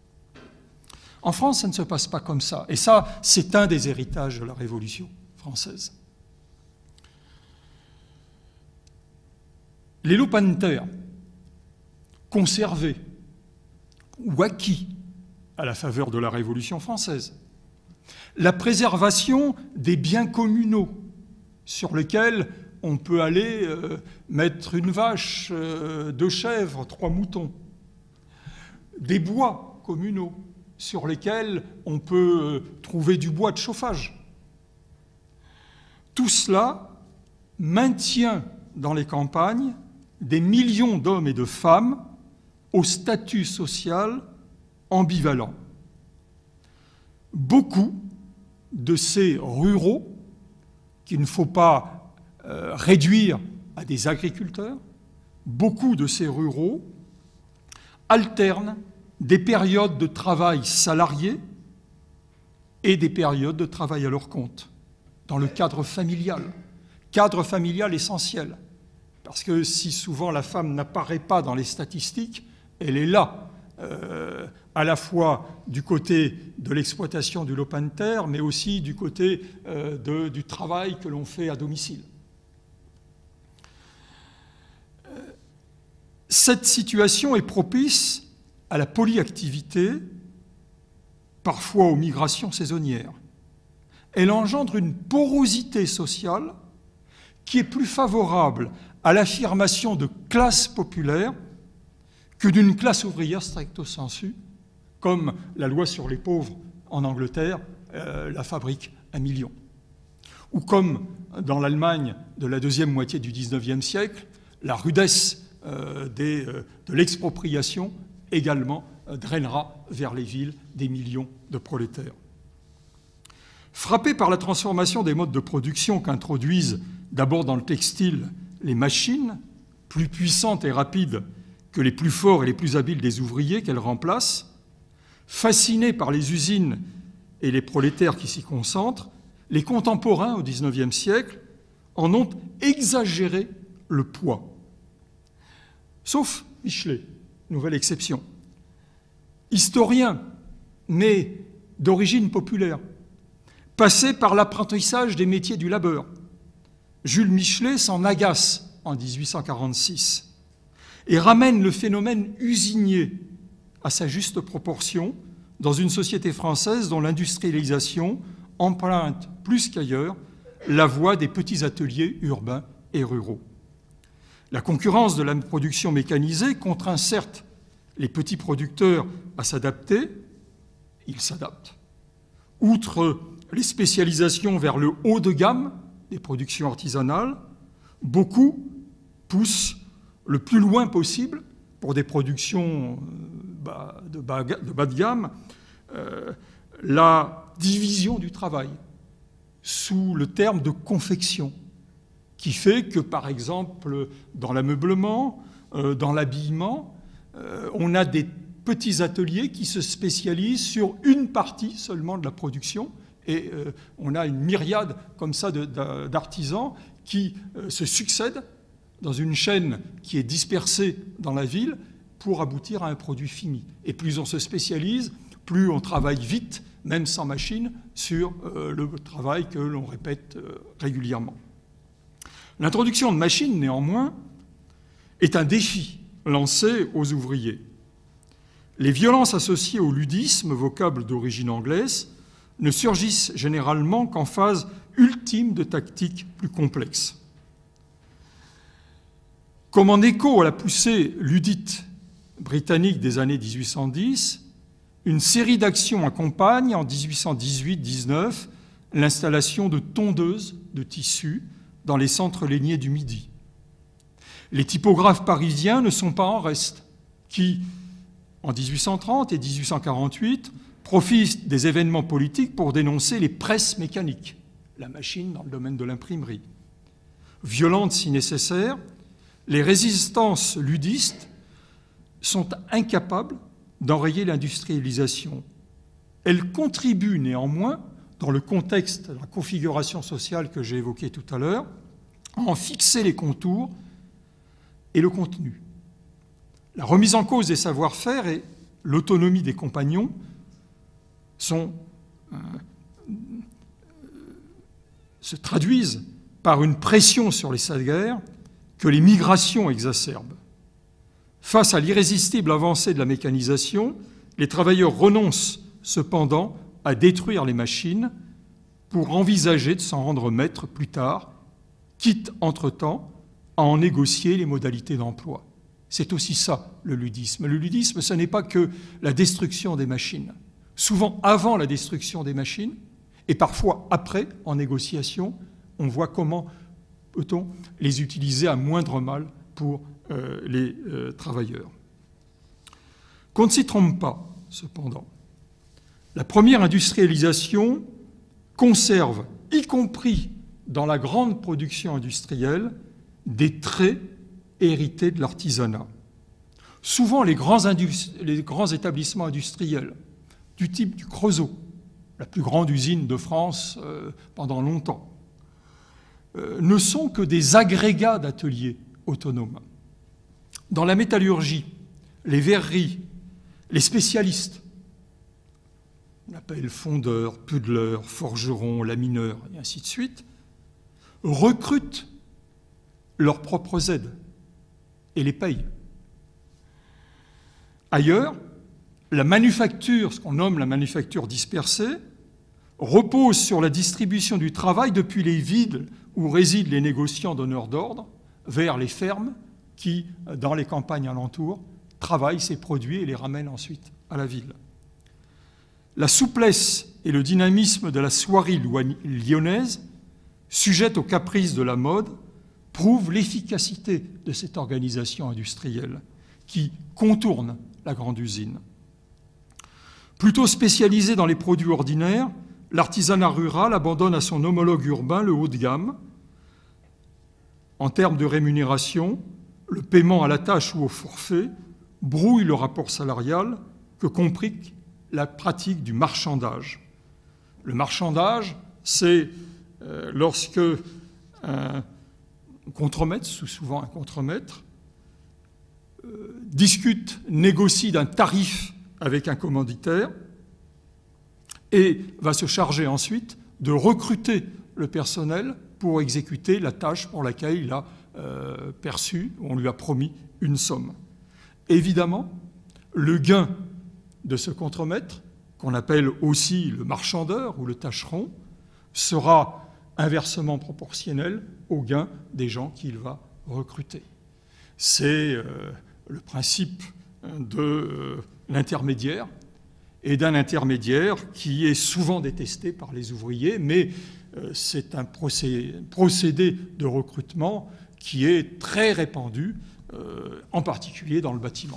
En France, ça ne se passe pas comme ça. Et ça, c'est un des héritages de la Révolution française. Les lopins de terre conservés ou acquis à la faveur de la Révolution française, la préservation des biens communaux sur lesquels on peut aller euh, mettre une vache, euh, deux chèvres, trois moutons, des bois communaux sur lesquels on peut euh, trouver du bois de chauffage. Tout cela maintient dans les campagnes des millions d'hommes et de femmes au statut social ambivalent. Beaucoup de ces ruraux, qu'il ne faut pas euh, réduire à des agriculteurs, beaucoup de ces ruraux alternent des périodes de travail salarié et des périodes de travail à leur compte, dans le cadre familial, cadre familial essentiel, parce que si souvent la femme n'apparaît pas dans les statistiques, elle est là, euh, à la fois du côté de l'exploitation du lopin de terre, mais aussi du côté euh, de, du travail que l'on fait à domicile. Euh, cette situation est propice à la polyactivité, parfois aux migrations saisonnières. Elle engendre une porosité sociale qui est plus favorable à l'affirmation de classes populaires que d'une classe ouvrière stricto sensu, comme la loi sur les pauvres en Angleterre euh, la fabrique un million. ou comme dans l'Allemagne de la deuxième moitié du dix-neuvième siècle, la rudesse euh, des, euh, de l'expropriation également euh, drainera vers les villes des millions de prolétaires. Frappés par la transformation des modes de production qu'introduisent d'abord dans le textile les machines, plus puissantes et rapides que les plus forts et les plus habiles des ouvriers qu'elles remplacent, fascinés par les usines et les prolétaires qui s'y concentrent, les contemporains au dix-neuvième siècle en ont exagéré le poids. Sauf Michelet, nouvelle exception. Historien, mais d'origine populaire, passé par l'apprentissage des métiers du labeur, Jules Michelet s'en agace en dix-huit cent quarante-six et ramène le phénomène usinier à sa juste proportion dans une société française dont l'industrialisation emprunte plus qu'ailleurs la voie des petits ateliers urbains et ruraux. La concurrence de la production mécanisée contraint certes les petits producteurs à s'adapter, ils s'adaptent. Outre les spécialisations vers le haut de gamme des productions artisanales, beaucoup poussent le plus loin possible pour des productions de bas de gamme euh, la division du travail sous le terme de confection, qui fait que, par exemple, dans l'ameublement, euh, dans l'habillement, euh, on a des petits ateliers qui se spécialisent sur une partie seulement de la production, et euh, on a une myriade comme ça d'artisans qui euh, se succèdent dans une chaîne qui est dispersée dans la ville pour aboutir à un produit fini. Et plus on se spécialise, plus on travaille vite, même sans machine, sur euh, le travail que l'on répète euh, régulièrement. L'introduction de machines, néanmoins, est un défi lancé aux ouvriers. Les violences associées au ludisme, vocable d'origine anglaise, ne surgissent généralement qu'en phase ultime de tactiques plus complexes. Comme en écho à la poussée ludite britannique des années dix-huit cent dix, une série d'actions accompagne en dix-huit cent dix-huit dix-neuf l'installation de tondeuses de tissus dans les centres lainiers du Midi. Les typographes parisiens ne sont pas en reste, qui, en dix-huit cent trente et dix-huit cent quarante-huit, profitent des événements politiques pour dénoncer les presses mécaniques, la machine dans le domaine de l'imprimerie. Violentes si nécessaire, les résistances ludistes sont incapables d'enrayer l'industrialisation. Elles contribuent néanmoins, dans le contexte de la configuration sociale que j'ai évoquée tout à l'heure, à en fixer les contours et le contenu. La remise en cause des savoir-faire et l'autonomie des compagnons sont, euh, se traduisent par une pression sur les salaires que les migrations exacerbent. Face à l'irrésistible avancée de la mécanisation, les travailleurs renoncent cependant à détruire les machines pour envisager de s'en rendre maître plus tard, quitte entre-temps à en négocier les modalités d'emploi. C'est aussi ça, le ludisme. Le ludisme, ce n'est pas que la destruction des machines. Souvent avant la destruction des machines, et parfois après, en négociation, on voit comment peut-on les utiliser à moindre mal pour euh, les euh, travailleurs. Qu'on ne s'y trompe pas, cependant. La première industrialisation conserve, y compris dans la grande production industrielle, des traits hérités de l'artisanat. Souvent, les grands, les grands établissements industriels, du type du Creusot, la plus grande usine de France euh, pendant longtemps, euh, ne sont que des agrégats d'ateliers autonomes. Dans la métallurgie, les verreries, les spécialistes, on appelle fondeurs, pudeleurs, forgerons, lamineurs, et ainsi de suite, recrutent leurs propres aides et les payent. Ailleurs, la manufacture, ce qu'on nomme la manufacture dispersée, repose sur la distribution du travail depuis les villes où résident les négociants donneurs d'ordre vers les fermes qui, dans les campagnes alentours, travaillent ces produits et les ramènent ensuite à la ville. La souplesse et le dynamisme de la soierie lyonnaise sujette aux caprices de la mode, prouve l'efficacité de cette organisation industrielle qui contourne la grande usine. Plutôt spécialisé dans les produits ordinaires, l'artisanat rural abandonne à son homologue urbain le haut de gamme. En termes de rémunération, le paiement à la tâche ou au forfait brouille le rapport salarial que complique la pratique du marchandage. Le marchandage, c'est euh, lorsque un contremaître, souvent un contremaître, euh, discute, négocie d'un tarif avec un commanditaire et va se charger ensuite de recruter le personnel pour exécuter la tâche pour laquelle il a euh, perçu, on lui a promis une somme. Évidemment, le gain de ce contremaître, qu'on appelle aussi le marchandeur ou le tâcheron, sera inversement proportionnel au gain des gens qu'il va recruter. C'est euh, le principe de euh, l'intermédiaire, et d'un intermédiaire qui est souvent détesté par les ouvriers, mais euh, c'est un procédé, procédé de recrutement qui est très répandu, euh, en particulier dans le bâtiment.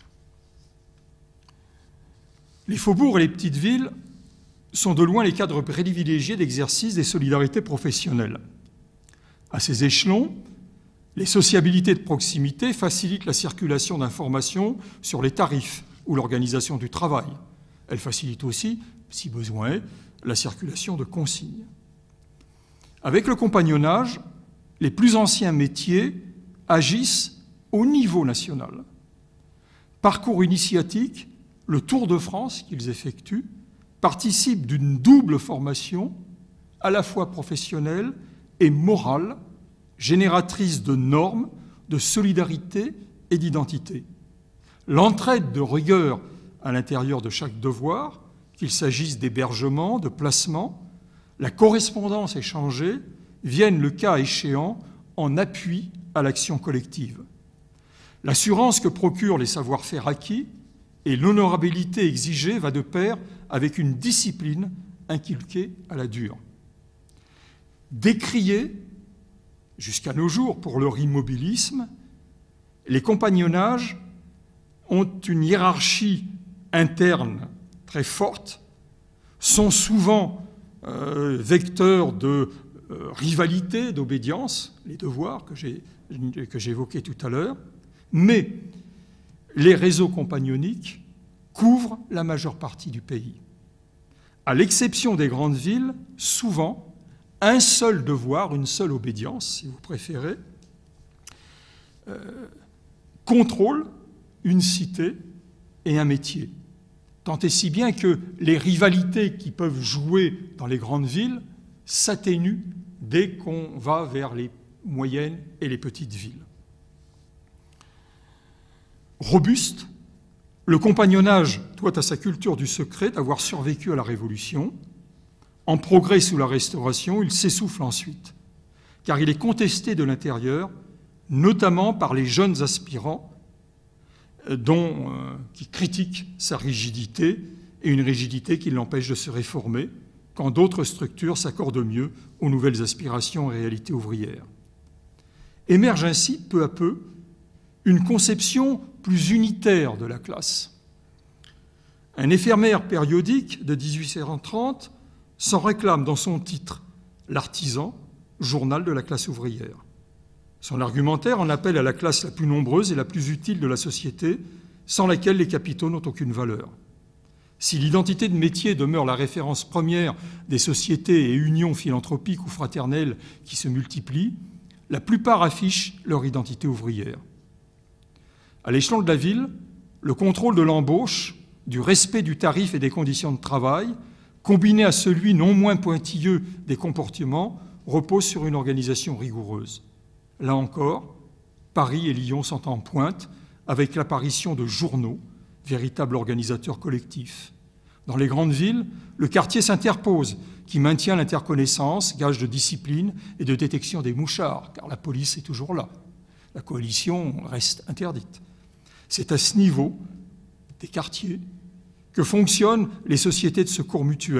Les faubourgs et les petites villes sont de loin les cadres privilégiés d'exercice des solidarités professionnelles. À ces échelons, les sociabilités de proximité facilitent la circulation d'informations sur les tarifs ou l'organisation du travail. Elles facilitent aussi, si besoin est, la circulation de consignes. Avec le compagnonnage, les plus anciens métiers agissent au niveau national. Parcours initiatique, le Tour de France qu'ils effectuent participe d'une double formation, à la fois professionnelle et morale, génératrice de normes, de solidarité et d'identité. L'entraide de rigueur à l'intérieur de chaque devoir, qu'il s'agisse d'hébergement, de placement, la correspondance échangée viennent, le cas échéant, en appui à l'action collective. L'assurance que procurent les savoir-faire acquis et l'honorabilité exigée va de pair avec une discipline inculquée à la dure. Décriés jusqu'à nos jours pour leur immobilisme, les compagnonnages ont une hiérarchie interne très forte, sont souvent euh, vecteurs de euh, rivalité, d'obédience, les devoirs que j'ai, que j'évoquais tout à l'heure, mais les réseaux compagnoniques couvrent la majeure partie du pays. À l'exception des grandes villes, souvent, un seul devoir, une seule obédience, si vous préférez, euh, contrôle une cité et un métier. Tant et si bien que les rivalités qui peuvent jouer dans les grandes villes s'atténuent dès qu'on va vers les moyennes et les petites villes. Robuste, le compagnonnage doit à sa culture du secret d'avoir survécu à la Révolution. En progrès sous la Restauration, il s'essouffle ensuite, car il est contesté de l'intérieur, notamment par les jeunes aspirants dont, euh, qui critiquent sa rigidité, et une rigidité qui l'empêche de se réformer, quand d'autres structures s'accordent mieux aux nouvelles aspirations et réalités ouvrières. Émerge ainsi, peu à peu, une conception plus unitaire de la classe. Un éphémère périodique de dix-huit cent trente s'en réclame dans son titre « L'Artisan, journal de la classe ouvrière ». Son argumentaire en appelle à la classe la plus nombreuse et la plus utile de la société, sans laquelle les capitaux n'ont aucune valeur. Si l'identité de métier demeure la référence première des sociétés et unions philanthropiques ou fraternelles qui se multiplient, la plupart affichent leur identité ouvrière. À l'échelon de la ville, le contrôle de l'embauche, du respect du tarif et des conditions de travail, combiné à celui non moins pointilleux des comportements, repose sur une organisation rigoureuse. Là encore, Paris et Lyon sont en pointe avec l'apparition de journaux, véritables organisateurs collectifs. Dans les grandes villes, le quartier s'interpose, qui maintient l'interconnaissance, gage de discipline et de détection des mouchards, car la police est toujours là. La coalition reste interdite. C'est à ce niveau des quartiers que fonctionnent les sociétés de secours mutuels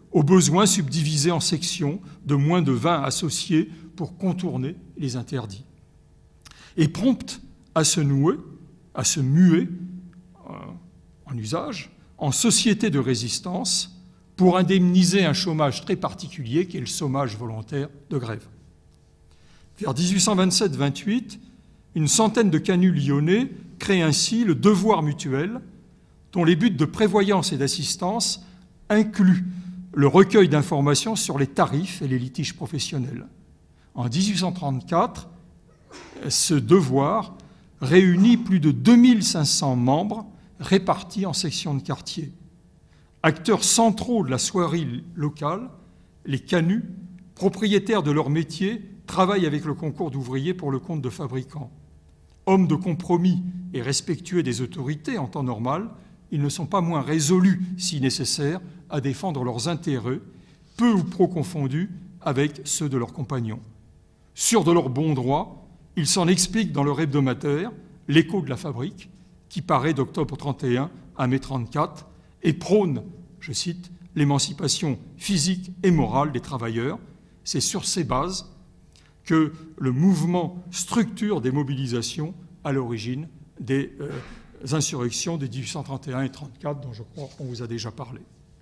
au besoin subdivisés en sections de moins de vingt associés pour contourner les interdits. Et prompte à se nouer, à se muer euh, en usage, en société de résistance pour indemniser un chômage très particulier qui est le chômage volontaire de grève. Vers dix-huit cent vingt-sept vingt-huit, une centaine de canuts lyonnais créent ainsi le devoir mutuel dont les buts de prévoyance et d'assistance incluent le recueil d'informations sur les tarifs et les litiges professionnels. En dix-huit cent trente-quatre, ce devoir réunit plus de deux mille cinq cents membres répartis en sections de quartier. Acteurs centraux de la soierie locale, les canuts, propriétaires de leur métier, travaillent avec le concours d'ouvriers pour le compte de fabricants. Hommes de compromis et respectueux des autorités en temps normal, ils ne sont pas moins résolus, si nécessaire, à défendre leurs intérêts, peu ou pro confondus avec ceux de leurs compagnons. Sûrs de leurs bons droits, ils s'en expliquent dans leur hebdomadaire, L'écho de la fabrique, qui paraît d'octobre trente et un à mai trente-quatre, et prône, je cite, l'émancipation physique et morale des travailleurs. C'est sur ces bases que le mouvement structure des mobilisations à l'origine des euh, insurrections de dix-huit cent trente et un et trente-quatre, dont je crois qu'on vous a déjà parlé.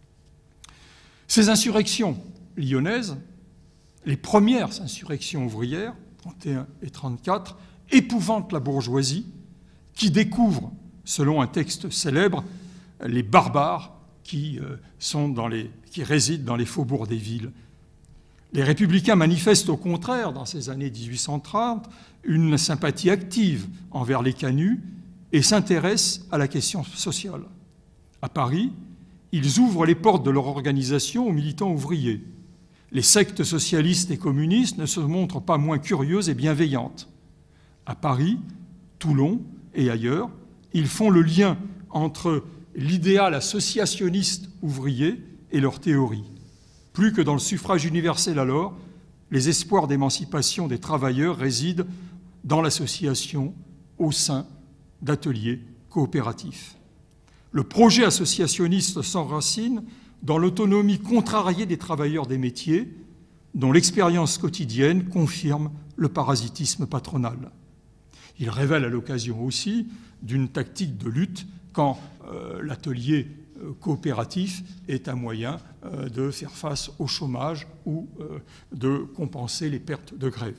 Ces insurrections lyonnaises, les premières insurrections ouvrières, trente et un et trente-quatre, épouvantent la bourgeoisie qui découvre, selon un texte célèbre, les barbares qui, euh, sont dans les, qui résident dans les faubourgs des villes. Les républicains manifestent au contraire, dans ces années dix-huit cent trente, une sympathie active envers les canuts et s'intéressent à la question sociale. À Paris, ils ouvrent les portes de leur organisation aux militants ouvriers. Les sectes socialistes et communistes ne se montrent pas moins curieuses et bienveillantes. À Paris, Toulon et ailleurs, ils font le lien entre l'idéal associationniste ouvrier et leur théorie. Plus que dans le suffrage universel alors, les espoirs d'émancipation des travailleurs résident dans l'association au sein d'ateliers coopératifs. Le projet associationniste s'enracine dans l'autonomie contrariée des travailleurs des métiers, dont l'expérience quotidienne confirme le parasitisme patronal. Il révèle à l'occasion aussi d'une tactique de lutte quand euh, l'atelier euh, coopératif est un moyen euh, de faire face au chômage ou euh, de compenser les pertes de grève.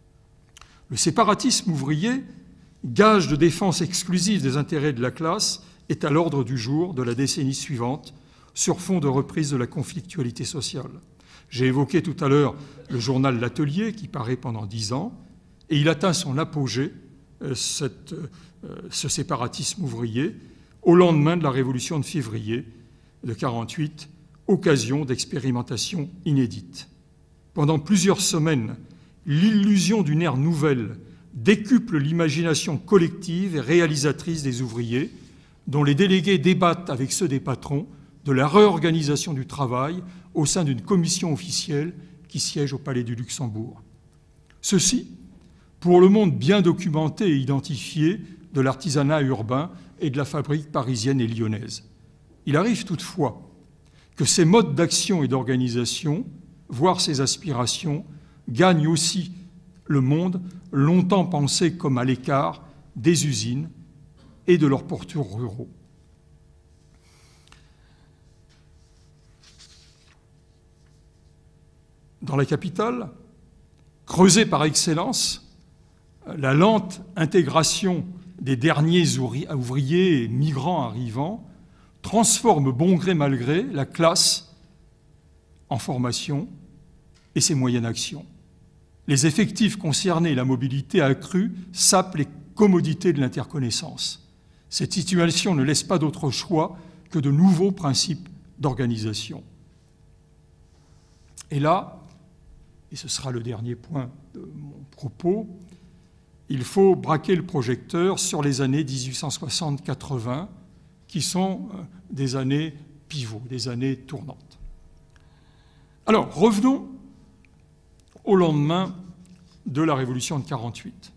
Le séparatisme ouvrier, gage de défense exclusive des intérêts de la classe, est à l'ordre du jour de la décennie suivante, sur fond de reprise de la conflictualité sociale. J'ai évoqué tout à l'heure le journal L'Atelier, qui paraît pendant dix ans, et il atteint son apogée, euh, cette, euh, ce séparatisme ouvrier, au lendemain de la Révolution de février de mille neuf cent quarante-huit, occasion d'expérimentations inédites. Pendant plusieurs semaines, l'illusion d'une ère nouvelle décuple l'imagination collective et réalisatrice des ouvriers, dont les délégués débattent avec ceux des patrons de la réorganisation du travail au sein d'une commission officielle qui siège au Palais du Luxembourg. Ceci, pour le monde bien documenté et identifié de l'artisanat urbain et de la fabrique parisienne et lyonnaise. Il arrive toutefois que ces modes d'action et d'organisation, voire ces aspirations, gagnent aussi le monde longtemps pensé comme à l'écart des usines et de leurs porteurs ruraux. Dans la capitale, creusée par excellence, la lente intégration des derniers ouvriers et migrants arrivants transforme bon gré mal gré la classe en formation et ses moyens d'action. Les effectifs concernés et la mobilité accrue sapent les commodités de l'interconnaissance. Cette situation ne laisse pas d'autre choix que de nouveaux principes d'organisation. Et là, et ce sera le dernier point de mon propos, il faut braquer le projecteur sur les années dix-huit cent soixante quatre-vingt, qui sont des années pivots, des années tournantes. Alors, revenons au lendemain de la Révolution de quarante-huit.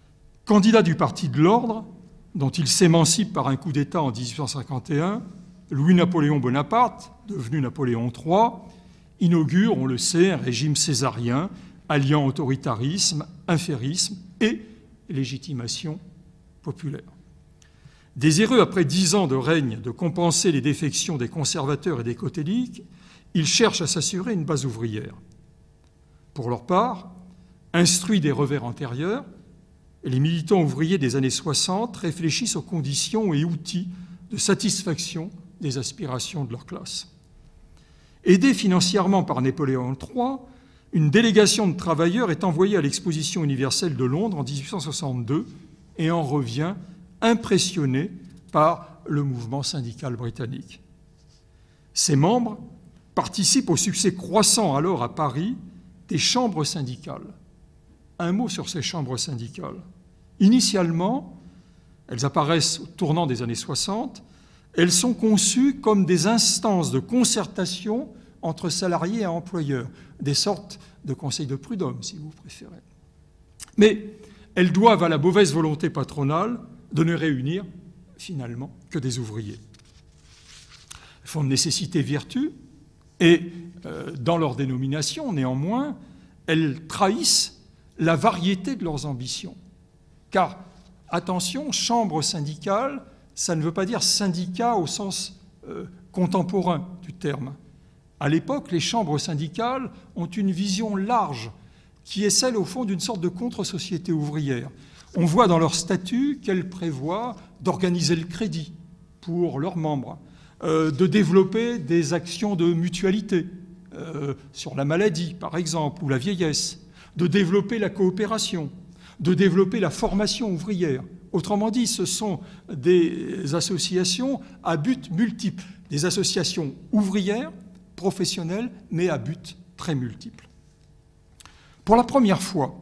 Candidat du Parti de l'Ordre, dont il s'émancipe par un coup d'État en dix-huit cent cinquante et un, Louis-Napoléon Bonaparte, devenu Napoléon trois, inaugure, on le sait, un régime césarien alliant autoritarisme, inférisme et légitimation populaire. Désireux, après dix ans de règne, de compenser les défections des conservateurs et des catholiques, il cherche à s'assurer une base ouvrière. Pour leur part, instruits des revers antérieurs, les militants ouvriers des années soixante réfléchissent aux conditions et outils de satisfaction des aspirations de leur classe. Aidés financièrement par Napoléon trois, une délégation de travailleurs est envoyée à l'Exposition universelle de Londres en dix-huit cent soixante-deux et en revient impressionnée par le mouvement syndical britannique. Ses membres participent au succès croissant alors à Paris des chambres syndicales. Un mot sur ces chambres syndicales. Initialement, elles apparaissent au tournant des années soixante, elles sont conçues comme des instances de concertation entre salariés et employeurs, des sortes de conseils de prud'homme, si vous préférez. Mais elles doivent à la mauvaise volonté patronale de ne réunir, finalement, que des ouvriers. Elles font de nécessité vertu, et euh, dans leur dénomination, néanmoins, elles trahissent la variété de leurs ambitions. Car, attention, chambre syndicale, ça ne veut pas dire syndicat au sens euh, contemporain du terme. À l'époque, les chambres syndicales ont une vision large, qui est celle, au fond, d'une sorte de contre-société ouvrière. On voit dans leur statut qu'elles prévoient d'organiser le crédit pour leurs membres, euh, de développer des actions de mutualité, euh, sur la maladie, par exemple, ou la vieillesse, de développer la coopération, de développer la formation ouvrière. Autrement dit, ce sont des associations à but multiple, des associations ouvrières, professionnelles, mais à but très multiple. Pour la première fois,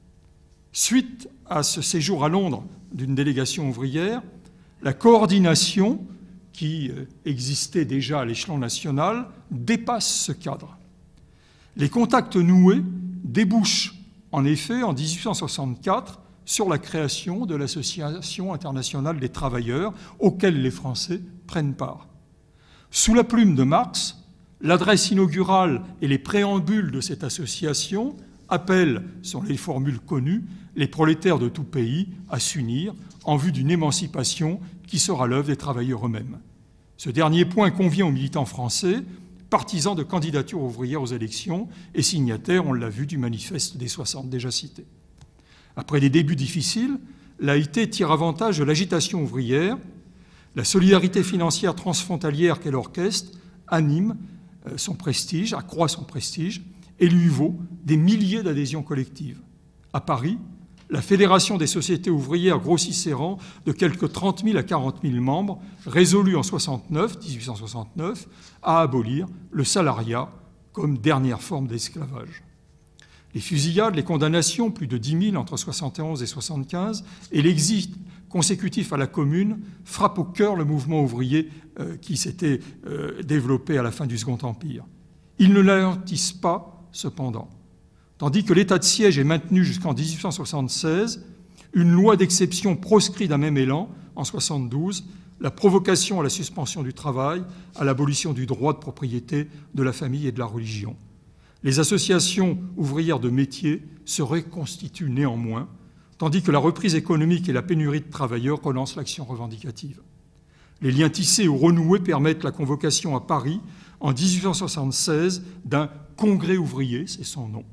suite à ce séjour à Londres d'une délégation ouvrière, la coordination qui existait déjà à l'échelon national dépasse ce cadre. Les contacts noués débouchent en effet en dix-huit cent soixante-quatre sur la création de l'Association internationale des travailleurs auquel les Français prennent part. Sous la plume de Marx, l'adresse inaugurale et les préambules de cette association appellent, sur les formules connues, les prolétaires de tout pays à s'unir en vue d'une émancipation qui sera l'œuvre des travailleurs eux-mêmes. Ce dernier point convient aux militants français, partisans de candidature ouvrière aux élections et signataires, on l'a vu, du manifeste des soixante déjà cité. Après des débuts difficiles, l'A I T tire avantage de l'agitation ouvrière. La solidarité financière transfrontalière qu'elle orchestre anime son prestige, accroît son prestige et lui vaut des milliers d'adhésions collectives. À Paris, la Fédération des sociétés ouvrières grossit ses rangs de quelque trente mille à quarante mille membres, résolus en dix-huit cent soixante-neuf à abolir le salariat comme dernière forme d'esclavage. Les fusillades, les condamnations, plus de dix mille entre soixante et onze et soixante-quinze, et l'exil consécutif à la Commune frappent au cœur le mouvement ouvrier euh, qui s'était euh, développé à la fin du Second Empire. Ils ne ralentissent pas, cependant. Tandis que l'état de siège est maintenu jusqu'en dix-huit cent soixante-seize, une loi d'exception proscrit d'un même élan, en soixante-douze, la provocation à la suspension du travail, à l'abolition du droit de propriété, de la famille et de la religion. Les associations ouvrières de métier se reconstituent néanmoins, tandis que la reprise économique et la pénurie de travailleurs relancent l'action revendicative. Les liens tissés ou renoués permettent la convocation à Paris, en dix-huit cent soixante-seize, d'un congrès ouvrier, c'est son nom.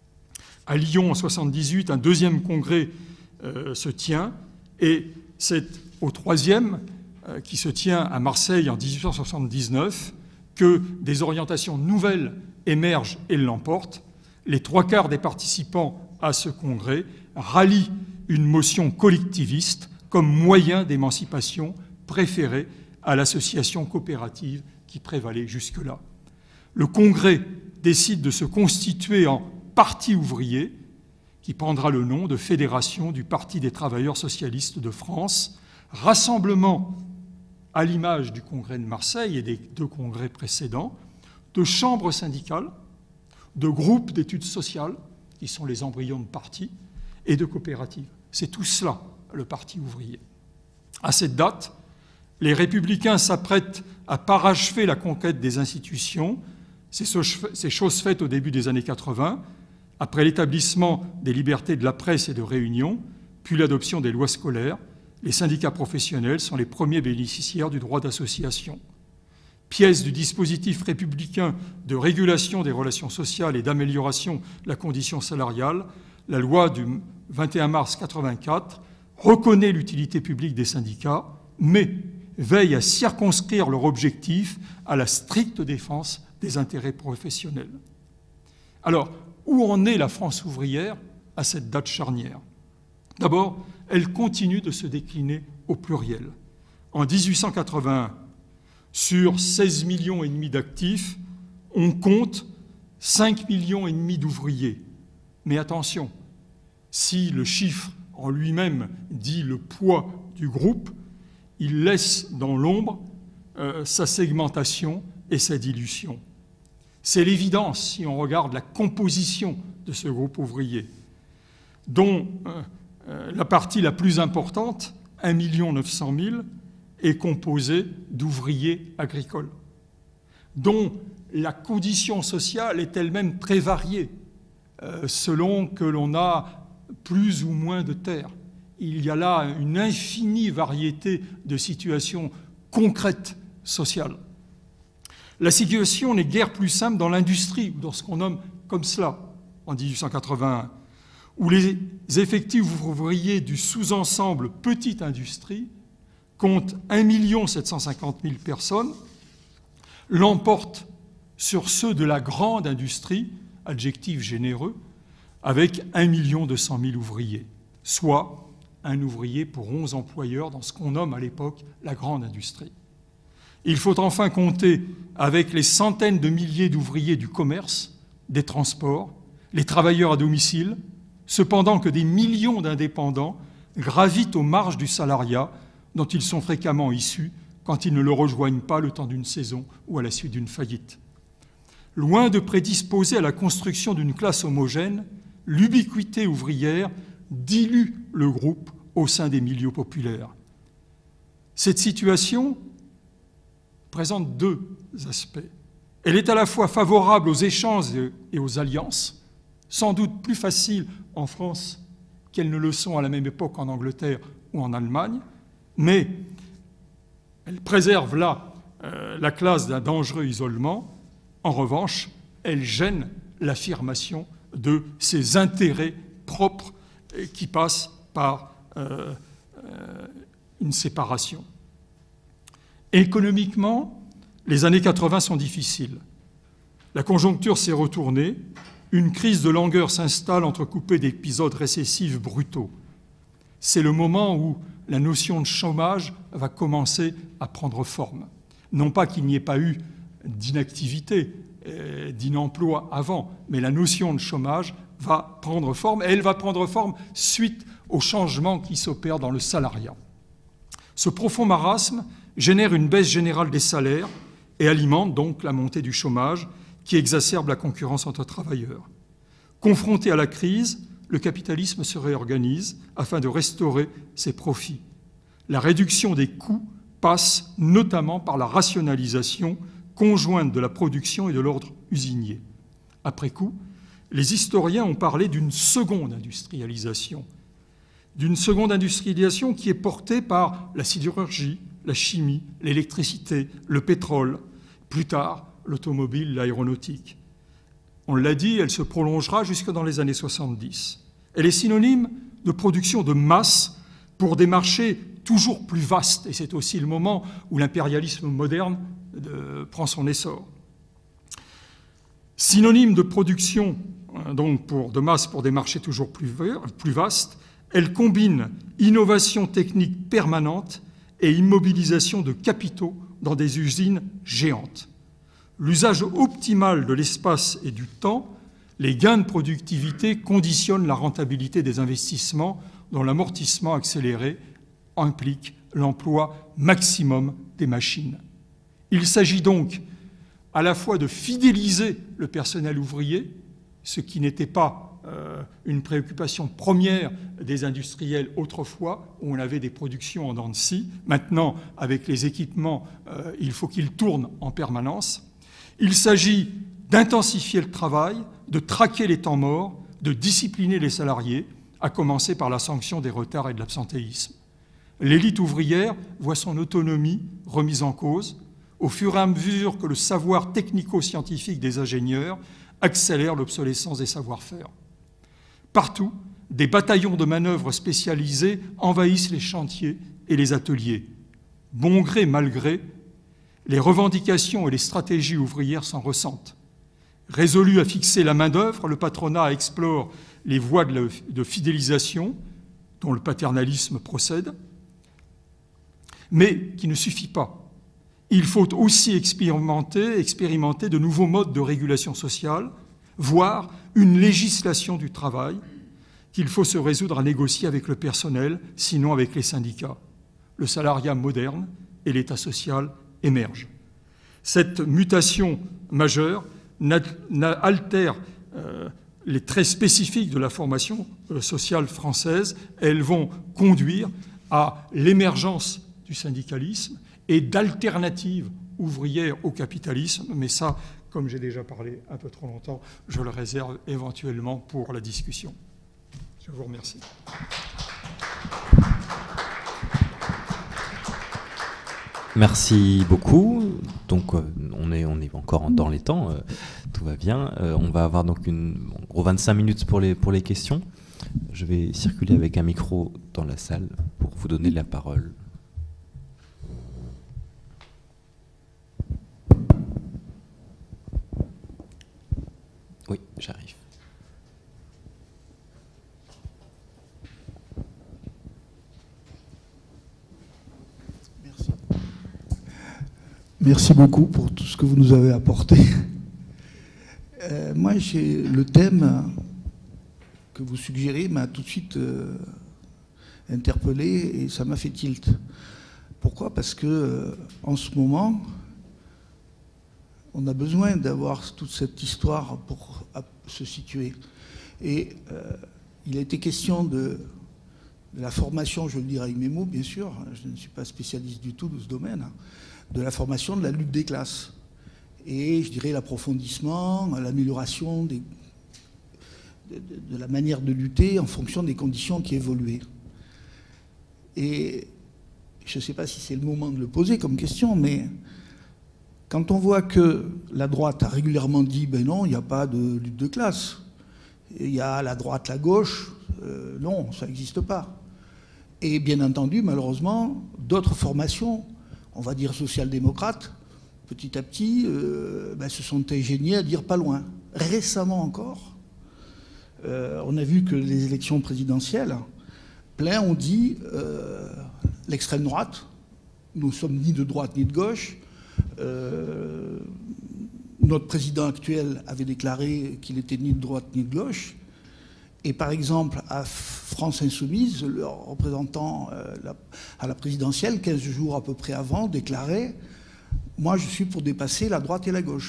À Lyon, en soixante-dix-huit, un deuxième congrès euh, se tient, et c'est au troisième, euh, qui se tient à Marseille en dix-huit cent soixante-dix-neuf, que des orientations nouvelles émergent et l'emportent. Les trois quarts des participants à ce congrès rallient une motion collectiviste comme moyen d'émancipation préféré à l'association coopérative qui prévalait jusque-là. Le congrès décide de se constituer en parti ouvrier, qui prendra le nom de Fédération du Parti des travailleurs socialistes de France, rassemblement, à l'image du congrès de Marseille et des deux congrès précédents, de chambres syndicales, de groupes d'études sociales, qui sont les embryons de partis, et de coopératives. C'est tout cela, le Parti ouvrier. À cette date, Les républicains s'apprêtent à parachever la conquête des institutions. C'est chose faite au début des années quatre-vingt, après l'établissement des libertés de la presse et de réunion, puis l'adoption des lois scolaires. Les syndicats professionnels sont les premiers bénéficiaires du droit d'association. Pièce du dispositif républicain de régulation des relations sociales et d'amélioration de la condition salariale, la loi du vingt et un mars quatre-vingt-quatre reconnaît l'utilité publique des syndicats, mais veille à circonscrire leur objectif à la stricte défense des intérêts professionnels. Alors, où en est la France ouvrière à cette date charnière? D'abord, elle continue de se décliner au pluriel. En dix-huit cent quatre-vingt-un, sur seize millions et demi d'actifs, on compte cinq millions et demi d'ouvriers. Mais attention, si le chiffre en lui-même dit le poids du groupe, il laisse dans l'ombre euh, sa segmentation et sa dilution. C'est l'évidence si on regarde la composition de ce groupe ouvrier, dont euh, euh, la partie la plus importante, un million neuf cent mille, est composée d'ouvriers agricoles, dont la condition sociale est elle-même très variée, euh, selon que l'on a plus ou moins de terres. Il y a là une infinie variété de situations concrètes sociales. La situation n'est guère plus simple dans l'industrie, ou dans ce qu'on nomme comme cela, en dix-huit cent quatre-vingt-un, où les effectifs ouvriers du sous-ensemble petite industrie comptent un million sept cent cinquante mille personnes, l'emportent sur ceux de la grande industrie, adjectif généreux, avec un million deux cent mille ouvriers, soit un ouvrier pour onze employeurs dans ce qu'on nomme à l'époque la grande industrie. Il faut enfin compter avec les centaines de milliers d'ouvriers du commerce, des transports, les travailleurs à domicile, cependant que des millions d'indépendants gravitent aux marges du salariat dont ils sont fréquemment issus quand ils ne le rejoignent pas le temps d'une saison ou à la suite d'une faillite. Loin de prédisposer à la construction d'une classe homogène, l'ubiquité ouvrière dilue le groupe au sein des milieux populaires. Cette situation présente deux aspects. Elle est à la fois favorable aux échanges et aux alliances, sans doute plus faciles en France qu'elles ne le sont à la même époque en Angleterre ou en Allemagne, mais elle préserve là euh, la classe d'un dangereux isolement. En revanche, elle gêne l'affirmation de ses intérêts propres qui passent par euh, euh, une séparation. Économiquement, les années quatre-vingt sont difficiles. La conjoncture s'est retournée, une crise de langueur s'installe entrecoupée d'épisodes récessifs brutaux. C'est le moment où la notion de chômage va commencer à prendre forme. Non pas qu'il n'y ait pas eu d'inactivité, euh, d'inemploi avant, mais la notion de chômage va prendre forme, et elle va prendre forme suite aux changements qui s'opèrent dans le salariat. Ce profond marasme génère une baisse générale des salaires et alimente donc la montée du chômage qui exacerbe la concurrence entre travailleurs. Confronté à la crise, le capitalisme se réorganise afin de restaurer ses profits. La réduction des coûts passe notamment par la rationalisation conjointe de la production et de l'ordre usinier. Après coup, les historiens ont parlé d'une seconde industrialisation, d'une seconde industrialisation qui est portée par la sidérurgie, la chimie, l'électricité, le pétrole, plus tard l'automobile, l'aéronautique. On l'a dit, elle se prolongera jusque dans les années soixante-dix. Elle est synonyme de production de masse pour des marchés toujours plus vastes, et c'est aussi le moment où l'impérialisme moderne euh, prend son essor. Synonyme de production donc pour, de masse pour des marchés toujours plus, plus vastes, elle combine innovation technique permanente et immobilisation de capitaux dans des usines géantes. L'usage optimal de l'espace et du temps, les gains de productivité conditionnent la rentabilité des investissements dont l'amortissement accéléré implique l'emploi maximum des machines. Il s'agit donc à la fois de fidéliser le personnel ouvrier, ce qui n'était pas euh, une préoccupation première des industriels autrefois, où on avait des productions en dents de scie. Maintenant, avec les équipements, euh, il faut qu'ils tournent en permanence. Il s'agit d'intensifier le travail, de traquer les temps morts, de discipliner les salariés, à commencer par la sanction des retards et de l'absentéisme. L'élite ouvrière voit son autonomie remise en cause au fur et à mesure que le savoir technico-scientifique des ingénieurs accélère l'obsolescence des savoir-faire. Partout, des bataillons de manœuvres spécialisés envahissent les chantiers et les ateliers. Bon gré, mal gré, les revendications et les stratégies ouvrières s'en ressentent. Résolu à fixer la main-d'œuvre, le patronat explore les voies de, de fidélisation dont le paternalisme procède, mais qui ne suffit pas. Il faut aussi expérimenter, expérimenter de nouveaux modes de régulation sociale, voire une législation du travail qu'il faut se résoudre à négocier avec le personnel, sinon avec les syndicats. Le salariat moderne et l'État social émergent. Cette mutation majeure altère euh, les traits spécifiques de la formation euh, sociale française. Elles vont conduire à l'émergence du syndicalisme et d'alternatives ouvrières au capitalisme, mais ça, comme j'ai déjà parlé un peu trop longtemps, je le réserve éventuellement pour la discussion. Je vous remercie. Merci beaucoup. Donc, euh, on, est, on est encore dans les temps, euh, tout va bien. Euh, on va avoir donc une, en gros vingt-cinq minutes pour les, pour les questions. Je vais circuler avec un micro dans la salle pour vous donner la parole. Oui, j'arrive. Merci. Merci beaucoup pour tout ce que vous nous avez apporté. Euh, moi, j'ai le thème que vous suggérez m'a tout de suite euh, interpellé et ça m'a fait tilt. Pourquoi ? Parce que euh, en ce moment, on a besoin d'avoir toute cette histoire pour se situer. Et euh, il a été question de, de la formation, je le dirai avec mes mots, bien sûr, je ne suis pas spécialiste du tout de ce domaine, hein, de la formation de la lutte des classes. Et je dirais l'approfondissement, l'amélioration des, de, de, de la manière de lutter en fonction des conditions qui évoluaient. Et je ne sais pas si c'est le moment de le poser comme question, mais quand on voit que la droite a régulièrement dit « ben non, il n'y a pas de lutte de classe », il y a la droite, la gauche, euh, non, ça n'existe pas. Et bien entendu, malheureusement, d'autres formations, on va dire social-démocrates, petit à petit, euh, ben, se sont ingéniées à dire pas loin. Récemment encore, euh, on a vu que les élections présidentielles, plein ont dit euh, l'extrême droite, nous ne sommes ni de droite ni de gauche. Euh, notre président actuel avait déclaré qu'il n'était ni de droite ni de gauche. Et par exemple, à France Insoumise, le représentant euh, la, à la présidentielle, quinze jours à peu près avant, déclarait « Moi, je suis pour dépasser la droite et la gauche ».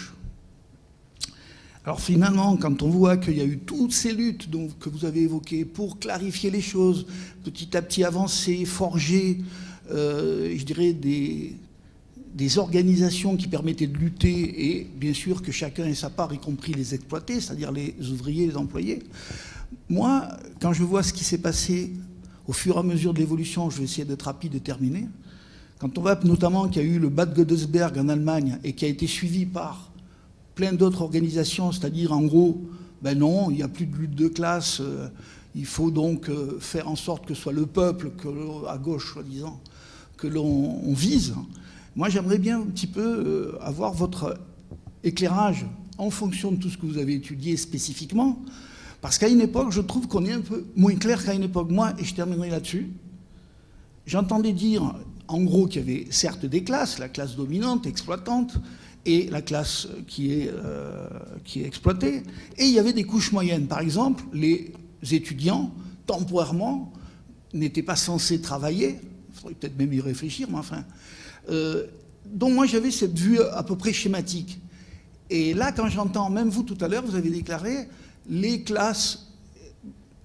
Alors finalement, quand on voit qu'il y a eu toutes ces luttes donc, que vous avez évoquées pour clarifier les choses, petit à petit avancer, forger, euh, je dirais, des... des organisations qui permettaient de lutter et bien sûr que chacun ait sa part, y compris les exploités, c'est-à-dire les ouvriers, les employés. Moi, quand je vois ce qui s'est passé au fur et à mesure de l'évolution, je vais essayer d'être rapide et terminer, quand on voit notamment qu'il y a eu le Bad Godesberg en Allemagne et qui a été suivi par plein d'autres organisations, c'est-à-dire en gros, ben non, il n'y a plus de lutte de classe, euh, il faut donc euh, faire en sorte que ce soit le peuple, que, à gauche soi-disant, que l'on vise. Moi, j'aimerais bien un petit peu euh, avoir votre éclairage en fonction de tout ce que vous avez étudié spécifiquement, parce qu'à une époque, je trouve qu'on est un peu moins clair qu'à une époque. Moi, et je terminerai là-dessus, j'entendais dire, en gros, qu'il y avait certes des classes, la classe dominante, exploitante, et la classe qui est, euh, qui est exploitée, et il y avait des couches moyennes. Par exemple, les étudiants, temporairement, n'étaient pas censés travailler, il faudrait peut-être même y réfléchir, mais enfin... Euh, donc moi j'avais cette vue à peu près schématique. Et là quand j'entends, même vous tout à l'heure, vous avez déclaré les classes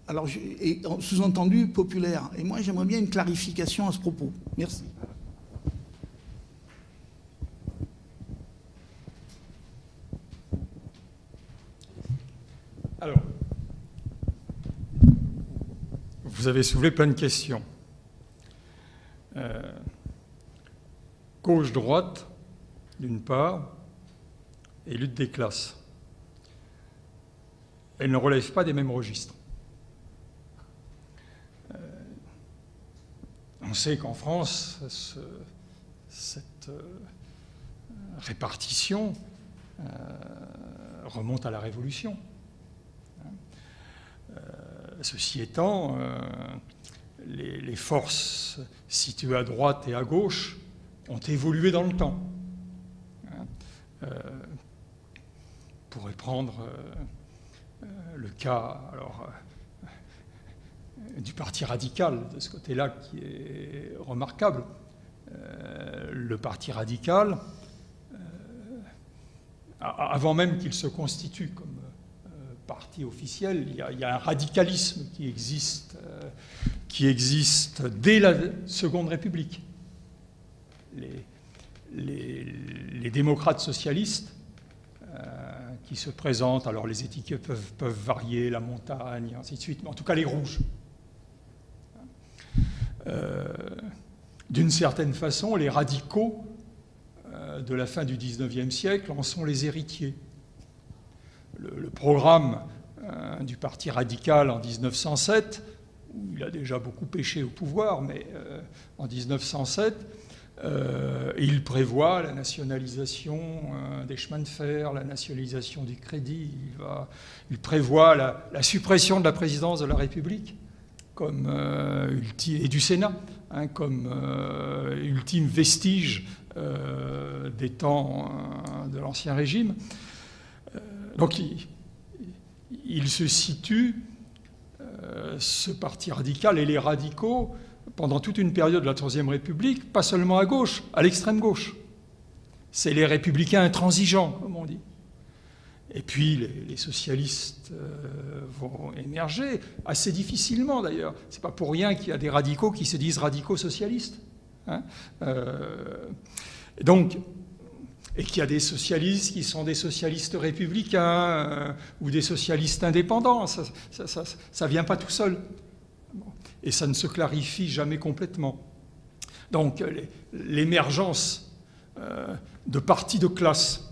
Alors, je, et sous-entendu populaire. Et moi, j'aimerais bien une clarification à ce propos. Merci. Alors, vous avez soulevé plein de questions. Euh, gauche-droite, d'une part, et lutte des classes. Elles ne relèvent pas des mêmes registres. Euh, on sait qu'en France, ce, cette euh, répartition euh, remonte à la Révolution. Euh, ceci étant, euh, les, les forces situées à droite et à gauche ont évolué dans le temps. Euh, on pourrait prendre euh, le cas alors, euh, du Parti radical, de ce côté-là, qui est remarquable. Euh, le Parti radical, euh, avant même qu'il se constitue comme parti officiel, il y, a, il y a un radicalisme qui existe, euh, qui existe dès la Seconde République. Les, les, les démocrates socialistes euh, qui se présentent, alors les étiquettes peuvent, peuvent varier, la montagne, ainsi de suite, mais en tout cas les rouges. Euh, d'une certaine façon, les radicaux euh, de la fin du dix-neuvième siècle en sont les héritiers. Le, le programme euh, du Parti radical en mille neuf cent sept, où il a déjà beaucoup péché au pouvoir, mais euh, en mille neuf cent sept, euh, il prévoit la nationalisation euh, des chemins de fer, la nationalisation du crédit, il, va, il prévoit la, la suppression de la présidence de la République comme, euh, et du Sénat hein, comme euh, ultime vestige euh, des temps euh, de l'Ancien Régime. Donc, il, il se situe, euh, ce parti radical et les radicaux, pendant toute une période de la Troisième République, pas seulement à gauche, à l'extrême gauche. C'est les républicains intransigeants, comme on dit. Et puis, les, les socialistes euh, vont émerger, assez difficilement d'ailleurs. C'est pas pour rien qu'il y a des radicaux qui se disent radicaux socialistes. Hein euh, donc, et qu'il y a des socialistes qui sont des socialistes républicains euh, ou des socialistes indépendants. Ça ne vient pas tout seul. Et ça ne se clarifie jamais complètement. Donc l'émergence euh, de partis de classe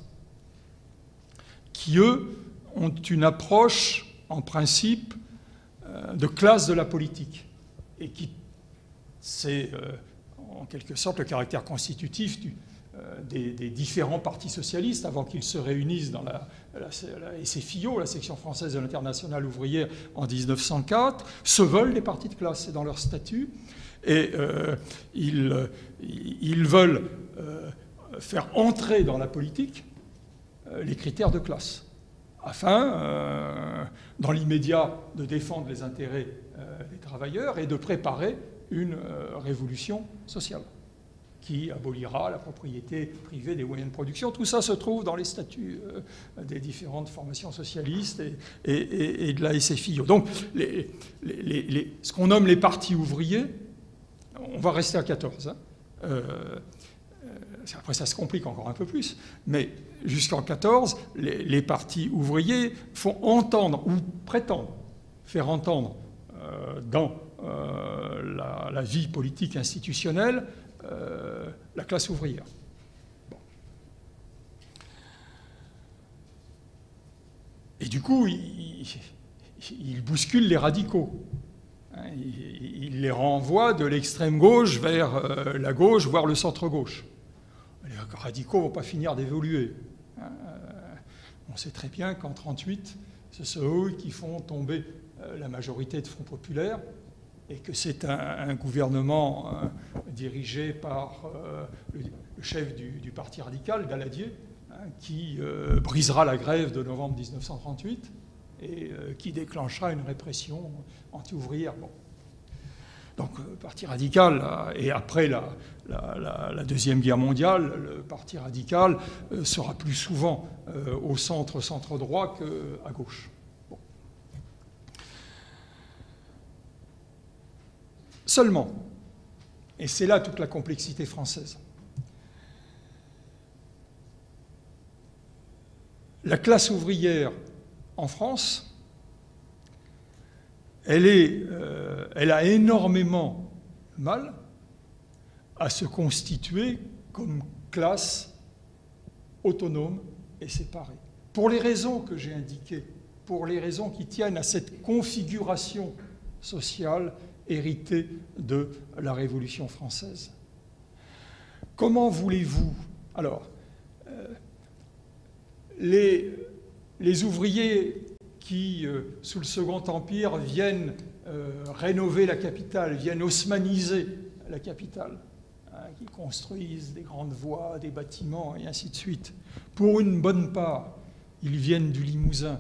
qui, eux, ont une approche, en principe, euh, de classe de la politique et qui, c'est euh, en quelque sorte le caractère constitutif du Des, des différents partis socialistes avant qu'ils se réunissent dans la, la, la S F I O, la section française de l'Internationale ouvrière, en mille neuf cent quatre, se veulent des partis de classe, c'est dans leur statut, et euh, ils, ils veulent euh, faire entrer dans la politique euh, les critères de classe, afin, euh, dans l'immédiat, de défendre les intérêts euh, des travailleurs et de préparer une euh, révolution sociale qui abolira la propriété privée des moyens de production. Tout ça se trouve dans les statuts euh, des différentes formations socialistes et, et, et, et de la S F I O. Donc, les, les, les, ce qu'on nomme les partis ouvriers, on va rester à quatorze. Hein. Euh, euh, après, ça se complique encore un peu plus, mais jusqu'en quatorze, les, les partis ouvriers font entendre, ou prétendent faire entendre euh, dans euh, la, la vie politique institutionnelle Euh, la classe ouvrière. Bon. Et du coup, il, il bouscule les radicaux. Hein, il, il les renvoie de l'extrême gauche vers euh, la gauche, voire le centre-gauche. Les radicaux ne vont pas finir d'évoluer. Hein, on sait très bien qu'en mille neuf cent trente-huit, ce sont eux qui font tomber euh, la majorité de Front populaire, et que c'est un, un gouvernement euh, dirigé par euh, le, le chef du, du Parti radical, Daladier, hein, qui euh, brisera la grève de novembre mille neuf cent trente-huit et euh, qui déclenchera une répression anti-ouvrière. Bon. Donc, le Parti radical, et après la, la, la, la Deuxième Guerre mondiale, le Parti radical euh, sera plus souvent euh, au centre, centre-droit qu'à gauche. Bon. Seulement, et c'est là toute la complexité française, la classe ouvrière en France, elle, est, euh, elle a énormément mal à se constituer comme classe autonome et séparée. Pour les raisons que j'ai indiquées, pour les raisons qui tiennent à cette configuration sociale héritée de la Révolution française. Comment voulez-vous... Alors, euh, les, les ouvriers qui, euh, sous le Second Empire, viennent euh, rénover la capitale, viennent haussmaniser la capitale, hein, qui construisent des grandes voies, des bâtiments, et ainsi de suite. Pour une bonne part, ils viennent du Limousin,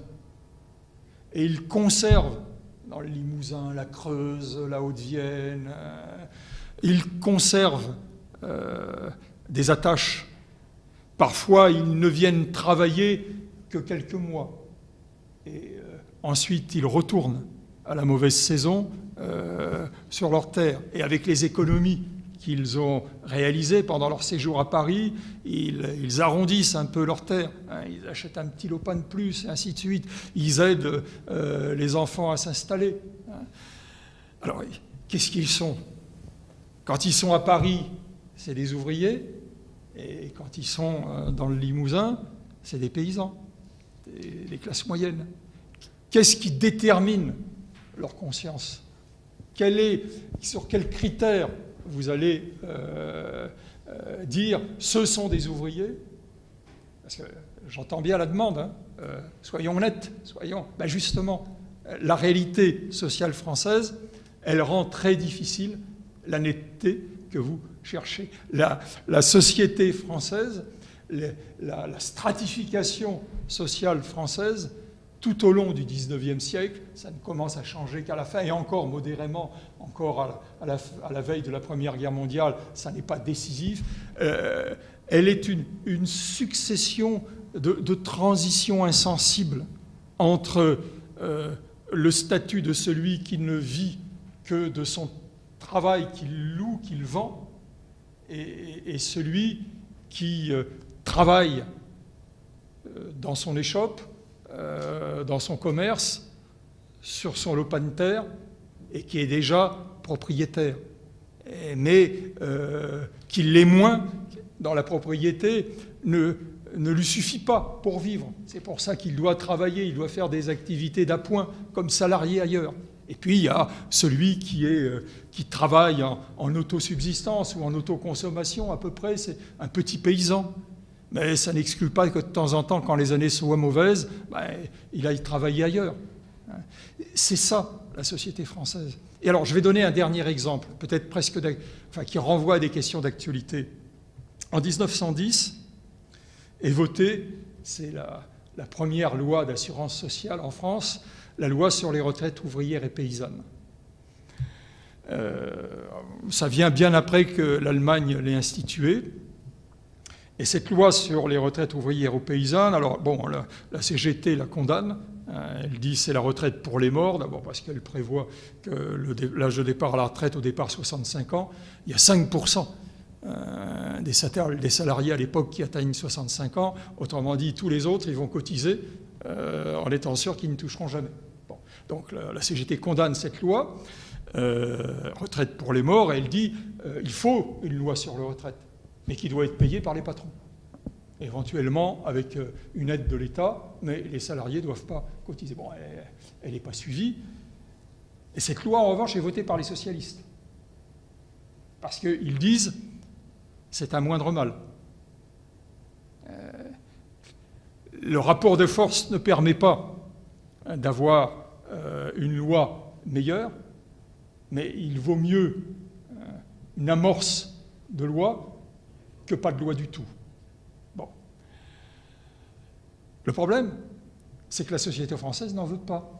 et ils conservent dans le Limousin la Creuse, la Haute-Vienne, euh, ils conservent euh, des attaches. Parfois, ils ne viennent travailler que quelques mois. Et euh, ensuite, ils retournent à la mauvaise saison euh, sur leur terre. Et avec les économies qu'ils ont réalisées pendant leur séjour à Paris, ils, ils arrondissent un peu leur terre. Hein, ils achètent un petit lopin de plus, et ainsi de suite. Ils aident euh, les enfants à s'installer. Hein. Alors, qu'est-ce qu'ils sont? Quand ils sont à Paris, c'est des ouvriers. Et quand ils sont dans le Limousin, c'est des paysans, des, des classes moyennes. Qu'est-ce qui détermine leur conscience? Quel est, sur quels critères vous allez euh, euh, dire ce sont des ouvriers? Parce que j'entends bien la demande, hein, euh, soyons honnêtes, soyons. Ben justement, la réalité sociale française, elle rend très difficile la netteté que vous cherchez. La, la société française, les, la, la stratification sociale française, tout au long du dix-neuvième siècle, ça ne commence à changer qu'à la fin, et encore modérément, encore à la, à la, à la veille de la Première Guerre mondiale, ça n'est pas décisif. Euh, elle est une, une succession de, de transitions insensibles entre euh, le statut de celui qui ne vit que de son travail qu'il loue, qu'il vend, et, et celui qui euh, travaille euh, dans son échoppe, euh, dans son commerce, sur son lopin de terre, et qui est déjà propriétaire. Et, mais euh, qu'il l'est moins dans la propriété ne, ne lui suffit pas pour vivre. C'est pour ça qu'il doit travailler, il doit faire des activités d'appoint comme salarié ailleurs. Et puis il y a celui qui, est, qui travaille en, en autosubsistance ou en autoconsommation, à peu près, c'est un petit paysan. Mais ça n'exclut pas que de temps en temps, quand les années soient mauvaises, ben, il aille travailler ailleurs. C'est ça, la société française. Et alors, je vais donner un dernier exemple, peut-être presque, enfin, qui renvoie à des questions d'actualité. En mille neuf cent dix est votée, c'est la, la première loi d'assurance sociale en France, la loi sur les retraites ouvrières et paysannes. Euh, ça vient bien après que l'Allemagne l'ait instituée. Et cette loi sur les retraites ouvrières ou paysannes, alors bon, la, la C G T la condamne. Hein, elle dit c'est la retraite pour les morts, d'abord parce qu'elle prévoit que l'âge de départ à la retraite, au départ soixante-cinq ans, il y a cinq pour cent euh, des, des salariés à l'époque qui atteignent soixante-cinq ans. Autrement dit, tous les autres, ils vont cotiser euh, en étant sûrs qu'ils ne toucheront jamais. Bon, donc la, la C G T condamne cette loi, euh, retraite pour les morts, et elle dit euh, il faut une loi sur les retraites, mais qui doit être payée par les patrons, éventuellement avec une aide de l'État, mais les salariés ne doivent pas cotiser. Bon, elle n'est pas suivie. Et cette loi, en revanche, est votée par les socialistes, parce qu'ils disent c'est un moindre mal. Euh, le rapport de force ne permet pas d'avoir euh, une loi meilleure, mais il vaut mieux euh, une amorce de loi que pas de loi du tout. Bon. Le problème, c'est que la société française n'en veut pas.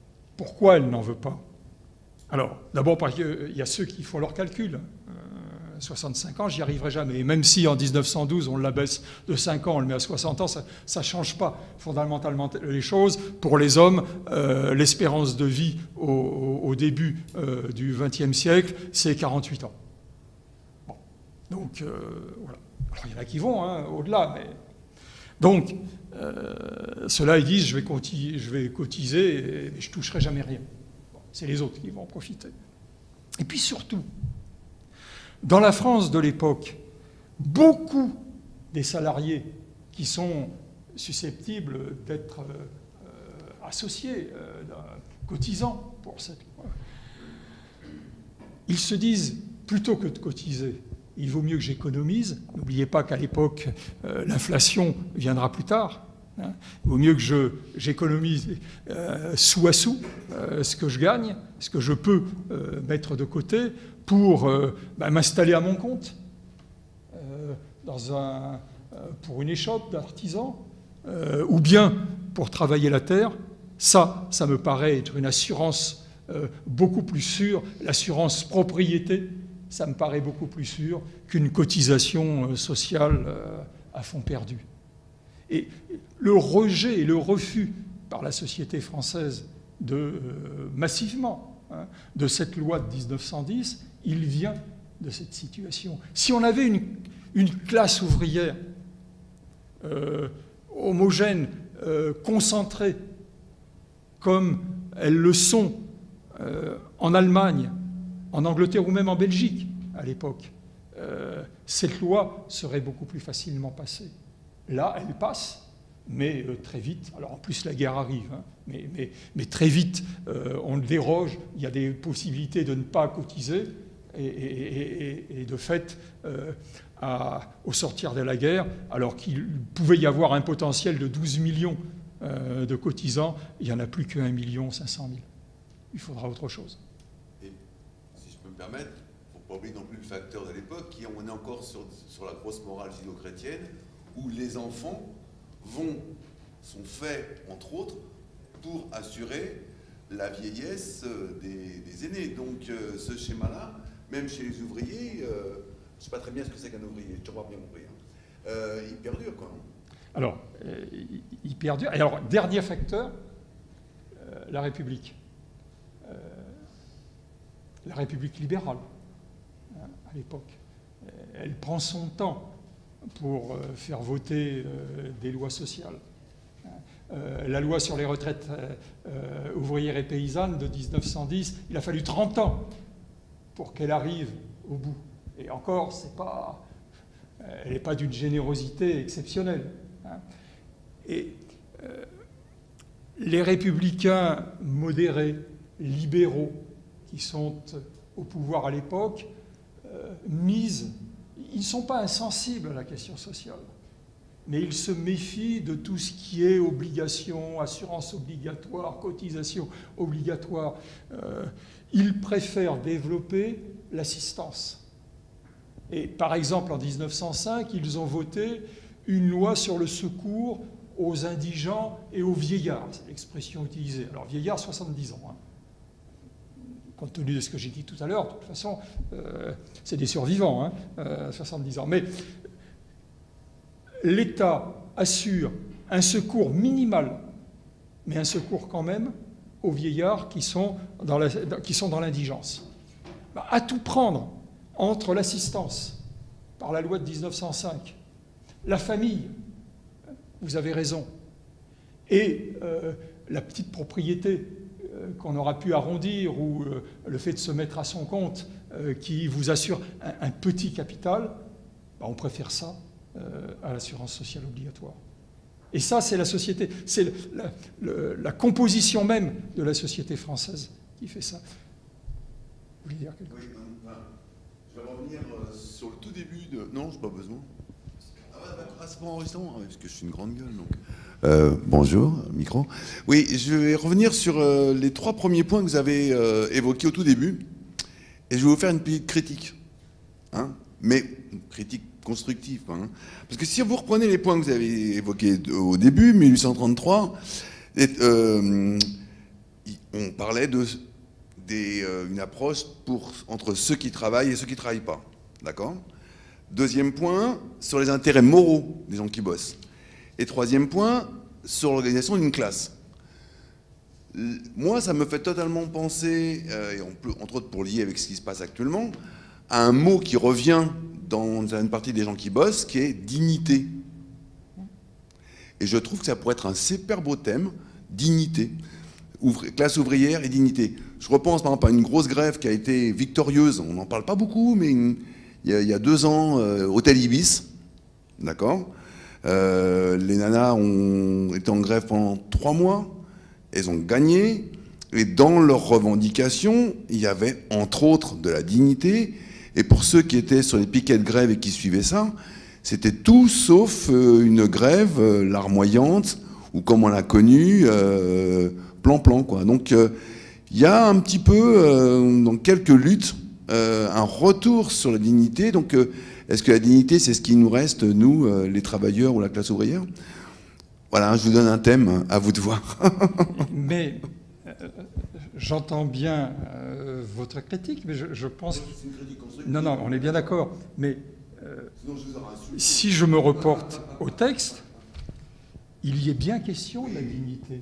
Pourquoi elle n'en veut pas? Alors, d'abord parce qu'il y a ceux qui font leurs calculs. Euh, soixante-cinq ans, j'y arriverai jamais. Et même si en mille neuf cent douze, on l'abaisse de cinq ans, on le met à soixante ans, ça ne change pas fondamentalement les choses. Pour les hommes, euh, l'espérance de vie au, au, au début euh, du vingtième siècle, c'est quarante-huit ans. Bon. Donc, euh, voilà. Alors, il y en a qui vont hein, au-delà, mais... Donc, euh, ceux-là, ils disent, je vais, cotiser, je vais cotiser et je ne toucherai jamais rien. Bon, c'est les autres qui vont en profiter. Et puis surtout, dans la France de l'époque, beaucoup des salariés qui sont susceptibles d'être euh, associés, euh, cotisants pour cette loi, ils se disent, plutôt que de cotiser, il vaut mieux que j'économise. N'oubliez pas qu'à l'époque, euh, l'inflation viendra plus tard. Hein. Il vaut mieux que je, j'économise euh, sou à sou euh, ce que je gagne, ce que je peux euh, mettre de côté pour euh, bah, m'installer à mon compte euh, dans un, euh, pour une échoppe d'artisan euh, ou bien pour travailler la terre. Ça, ça me paraît être une assurance euh, beaucoup plus sûre, l'assurance propriété. Ça me paraît beaucoup plus sûr qu'une cotisation sociale à fond perdu. Et le rejet et le refus par la société française de, euh, massivement hein, de cette loi de mille neuf cent dix, il vient de cette situation. Si on avait une, une classe ouvrière euh, homogène, euh, concentrée, comme elles le sont euh, en Allemagne, en Angleterre ou même en Belgique, à l'époque, euh, cette loi serait beaucoup plus facilement passée. Là, elle passe, mais euh, très vite. Alors, en plus, la guerre arrive, hein, mais, mais, mais très vite, euh, on le déroge. Il y a des possibilités de ne pas cotiser. Et, et, et, et de fait, euh, à, au sortir de la guerre, alors qu'il pouvait y avoir un potentiel de douze millions euh, de cotisants, il n'y en a plus qu'un million cinq cent mille. Il faudra autre chose. Permettre, il ne faut pas oublier non plus le facteur de l'époque, qui on est encore sur, sur la grosse morale judéo-chrétienne, où les enfants vont, sont faits, entre autres, pour assurer la vieillesse des, des aînés. Donc euh, ce schéma-là, même chez les ouvriers, euh, je ne sais pas très bien ce que c'est qu'un ouvrier, je ne sais pas bien compris, hein. euh, il perdure quand même. Alors, euh, il perdure. Alors, dernier facteur, euh, la République. Euh, la République libérale, hein, à l'époque. Elle prend son temps pour euh, faire voter euh, des lois sociales. Euh, la loi sur les retraites euh, ouvrières et paysannes de mille neuf cent dix, il a fallu trente ans pour qu'elle arrive au bout. Et encore, c'est pas, elle n'est pas d'une générosité exceptionnelle. Hein. Et euh, les républicains modérés, libéraux, qui sont au pouvoir à l'époque, euh, misent, ils ne sont pas insensibles à la question sociale, mais ils se méfient de tout ce qui est obligation, assurance obligatoire, cotisation obligatoire. Euh, ils préfèrent développer l'assistance. Et par exemple, en mille neuf cent cinq, ils ont voté une loi sur le secours aux indigents et aux vieillards, c'est l'expression utilisée. Alors, vieillards, soixante-dix ans, hein. Compte tenu de ce que j'ai dit tout à l'heure, de toute façon, euh, c'est des survivants, hein, euh, soixante-dix ans. Mais l'État assure un secours minimal, mais un secours quand même aux vieillards qui sont dans la, qui sont dans l'indigence. Bah, à tout prendre entre l'assistance, par la loi de mille neuf cent cinq, la famille, vous avez raison, et euh, la petite propriété qu'on aura pu arrondir, ou euh, le fait de se mettre à son compte euh, qui vous assure un, un petit capital, bah, on préfère ça euh, à l'assurance sociale obligatoire. Et ça, c'est la société, c'est la, la, la composition même de la société française qui fait ça. Vous voulez dire quelque chose ? Oui, enfin, je vais revenir sur le tout début de... Non, je n'ai pas besoin. Ah, bah, c'est pas enregistrement, parce que je suis une grande gueule, donc... Euh, bonjour, micro. Oui, je vais revenir sur euh, les trois premiers points que vous avez euh, évoqués au tout début. Et je vais vous faire une petite critique. Hein, mais une critique constructive. Hein, parce que si vous reprenez les points que vous avez évoqués au début, mille huit cent trente-trois, et, euh, on parlait de des, euh, une approche pour, entre ceux qui travaillent et ceux qui ne travaillent pas. D'accord ? Deuxième point, sur les intérêts moraux des gens qui bossent. Et troisième point, sur l'organisation d'une classe. Moi, ça me fait totalement penser, euh, et on peut, entre autres pour lier avec ce qui se passe actuellement, à un mot qui revient dans une partie des gens qui bossent, qui est dignité. Et je trouve que ça pourrait être un super beau thème, dignité, Ouvri- classe ouvrière et dignité. Je repense par exemple à une grosse grève qui a été victorieuse, on n'en parle pas beaucoup, mais une, il, y a, il y a deux ans, euh, Hôtel Ibis, d'accord euh, les nanas ont été en grève pendant trois mois, elles ont gagné, et dans leurs revendications, il y avait entre autres de la dignité, et pour ceux qui étaient sur les piquets de grève et qui suivaient ça, c'était tout sauf euh, une grève euh, larmoyante, ou comme on l'a connue, euh, plan-plan, quoi. Donc, il euh, y a un petit peu, euh, dans quelques luttes, euh, un retour sur la dignité. Donc, euh, est-ce que la dignité, c'est ce qui nous reste, nous, euh, les travailleurs ou la classe ouvrière ? Voilà, je vous donne un thème, à vous de voir. Mais euh, j'entends bien euh, votre critique, mais je, je pense... Non, non, on est bien d'accord. Mais euh, si je me reporte au texte, il y est bien question de la dignité.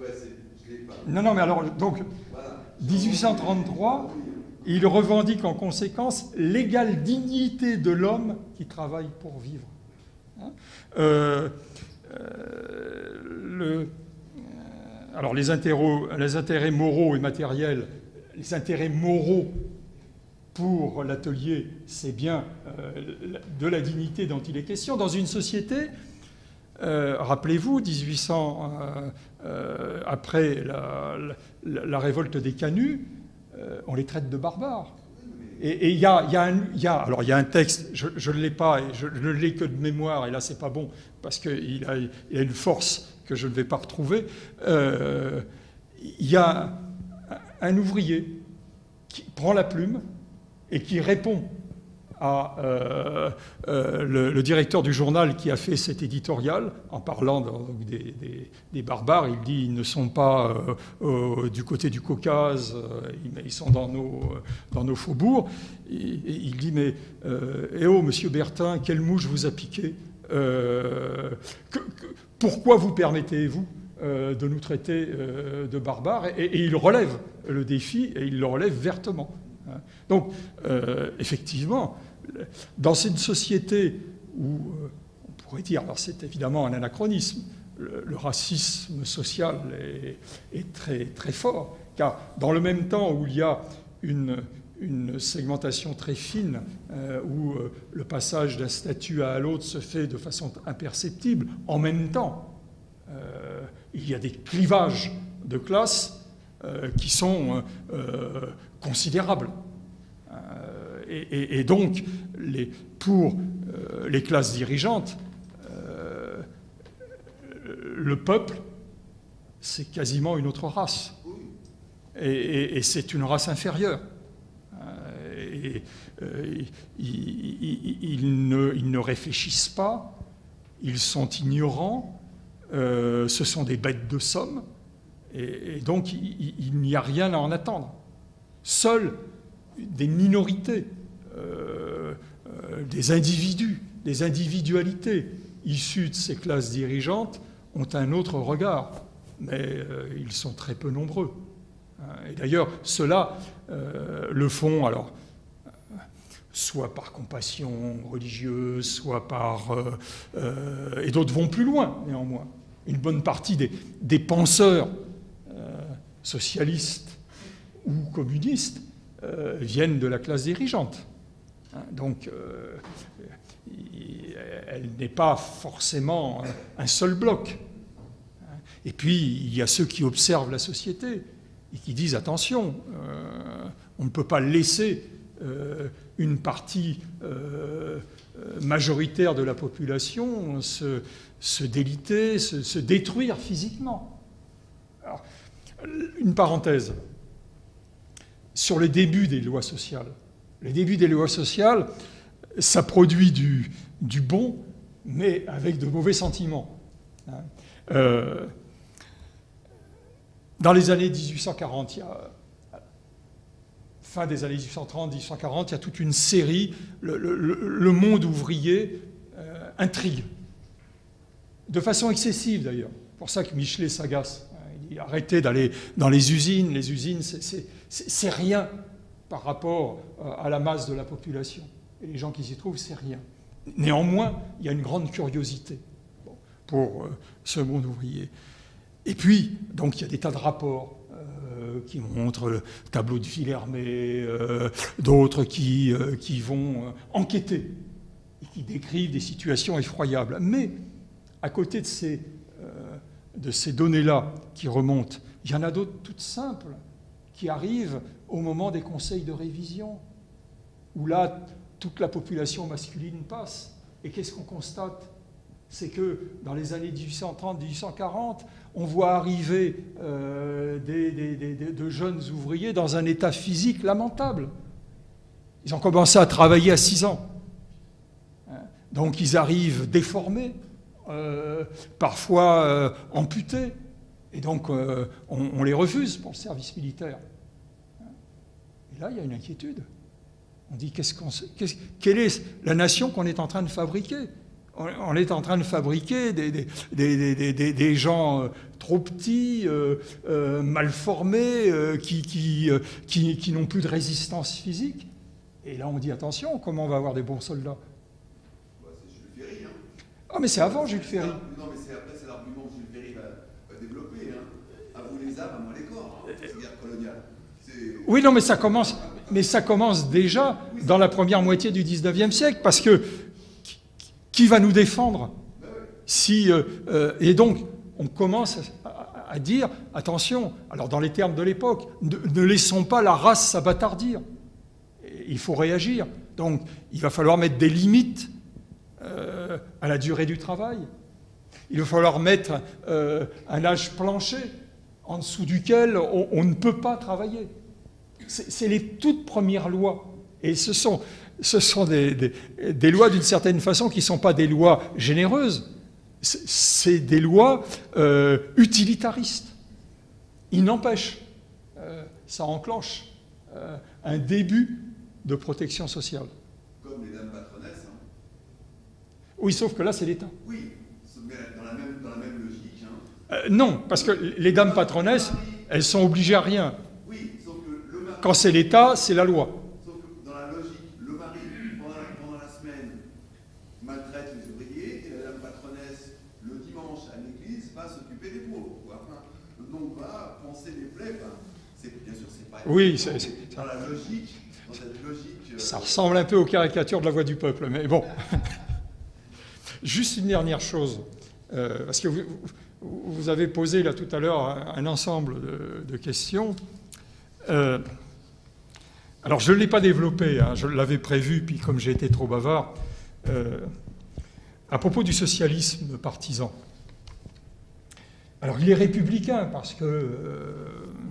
Non, non, mais alors, donc, dix-huit cent trente-trois, il revendique en conséquence l'égale dignité de l'homme qui travaille pour vivre. Hein euh, euh, le, euh, alors, les, interro, les intérêts moraux et matériels, les intérêts moraux pour l'atelier, c'est bien euh, de la dignité dont il est question. Dans une société, euh, rappelez-vous, dix-huit cents, euh, euh, après la, la, la révolte des Canuts, euh, on les traite de barbares. Et il y a, y a un, y a, alors il y a un texte, je ne l'ai pas, et je ne l'ai que de mémoire, et là c'est pas bon, parce qu'il a, il a une force que je ne vais pas retrouver. Euh, il y a un ouvrier qui prend la plume et qui répond à euh, euh, le, le directeur du journal qui a fait cet éditorial, en parlant donc, des, des, des barbares. Il dit ils ne sont pas euh, euh, du côté du Caucase, euh, ils sont dans nos, dans nos faubourgs. Et, et il dit mais euh, eh oh, monsieur Bertin, quelle mouche vous a piqué euh, que, que, pourquoi vous permettez-vous euh, de nous traiter euh, de barbares et, et il relève le défi, et il le relève vertement. Donc, euh, effectivement, dans une société où, euh, on pourrait dire, alors c'est évidemment un anachronisme, le, le racisme social est, est très, très fort, car dans le même temps où il y a une, une segmentation très fine, euh, où euh, le passage d'un statut à l'autre se fait de façon imperceptible, en même temps, euh, il y a des clivages de classe euh, qui sont euh, considérables. Euh, et, et, et donc, les, pour euh, les classes dirigeantes, euh, le peuple, c'est quasiment une autre race. Et, et, et c'est une race inférieure. Euh, et, euh, ils, ils, ils, ne, ils ne réfléchissent pas, ils sont ignorants, euh, ce sont des bêtes de somme, et, et donc il, il n'y a rien à en attendre. Seules des minorités, euh, euh, des individus, des individualités issues de ces classes dirigeantes ont un autre regard, mais euh, ils sont très peu nombreux. Et d'ailleurs, ceux-là euh, le font, alors, euh, soit par compassion religieuse, soit par... Euh, euh, et d'autres vont plus loin, néanmoins. Une bonne partie des, des penseurs euh, socialistes ou communistes euh, viennent de la classe dirigeante. Hein, donc, euh, elle n'est pas forcément un seul bloc. Et puis, il y a ceux qui observent la société et qui disent, attention, euh, on ne peut pas laisser euh, une partie euh, majoritaire de la population se, se déliter, se, se détruire physiquement. Alors, une parenthèse. Sur les débuts des lois sociales. Les débuts des lois sociales, ça produit du, du bon, mais avec de mauvais sentiments. Hein. Euh, Dans les années dix-huit cent quarante, il y a fin des années dix-huit cent trente, dix-huit cent quarante, il y a toute une série, le, le, le monde ouvrier euh, intrigue. De façon excessive d'ailleurs. C'est pour ça que Michelet s'agace. Il dit arrêtez d'aller dans les usines, les usines c'est rien par rapport à la masse de la population. Et les gens qui s'y trouvent, c'est rien. Néanmoins, il y a une grande curiosité bon, pour euh, ce monde ouvrier. Et puis, donc, il y a des tas de rapports euh, qui montrent le tableau de Villermé, euh, d'autres qui, euh, qui vont euh, enquêter et qui décrivent des situations effroyables. Mais, à côté de ces, euh, de ces données-là qui remontent, il y en a d'autres toutes simples qui arrivent au moment des conseils de révision, où là, toute la population masculine passe. Et qu'est-ce qu'on constate? C'est que dans les années dix-huit cent trente, dix-huit cent quarante, on voit arriver euh, des, des, des, de jeunes ouvriers dans un état physique lamentable. Ils ont commencé à travailler à six ans. Donc ils arrivent déformés, euh, parfois euh, amputés. Et donc euh, on, on les refuse pour le service militaire. Et là, il y a une inquiétude. On dit, qu'est-ce qu'on, qu'est-ce, quelle est la nation qu'on est en train de fabriquer? On, on est en train de fabriquer des, des, des, des, des, des gens euh, trop petits, euh, euh, mal formés, euh, qui, qui, euh, qui, qui n'ont plus de résistance physique. Et là, on dit, attention, comment on va avoir des bons soldats? Bah, c'est Jules Ferry. Hein. Ah, mais c'est avant Jules Ferry. Non, mais c'est après, c'est l'argument que Jules Ferry va, va développer. Hein. À vous les armes, à moi les corps. Hein, cette guerre coloniale. Oui, non, mais ça commence... Mais ça commence déjà dans la première moitié du dix-neuvième siècle, parce que qui va nous défendre si, euh, euh, et donc, on commence à, à dire, attention, alors dans les termes de l'époque, ne, ne laissons pas la race s'abattardir. Il faut réagir. Donc, il va falloir mettre des limites euh, à la durée du travail. Il va falloir mettre euh, un âge plancher en dessous duquel on, on ne peut pas travailler. C'est les toutes premières lois. Et ce sont, ce sont des, des, des lois, d'une certaine façon, qui ne sont pas des lois généreuses. C'est des lois euh, utilitaristes. Il n'empêche, euh, ça enclenche euh, un début de protection sociale. Comme les dames patronesses. Hein. Oui, sauf que là, c'est l'État. Oui, mais dans la même, dans la même logique. Hein. Euh, non, parce que les dames patronesses, elles sont obligées à rien. Quand c'est l'État, c'est la loi. Sauf que dans la logique, le mari, pendant la, pendant la semaine, maltraite les ouvriers, et la dame patronesse, le dimanche à l'église, va s'occuper des pauvres. Enfin, donc va penser les plaies. Enfin, bien sûr, c'est pas... Oui, c'est... Dans la logique, dans cette logique... Euh... Ça ressemble un peu aux caricatures de la Voix du peuple, mais bon. Juste une dernière chose, euh, parce que vous, vous avez posé là tout à l'heure un, un ensemble de, de questions. Euh, Alors, je ne l'ai pas développé, hein, je l'avais prévu, puis comme j'ai été trop bavard, euh, à propos du socialisme partisan. Alors, il est républicain, parce que euh,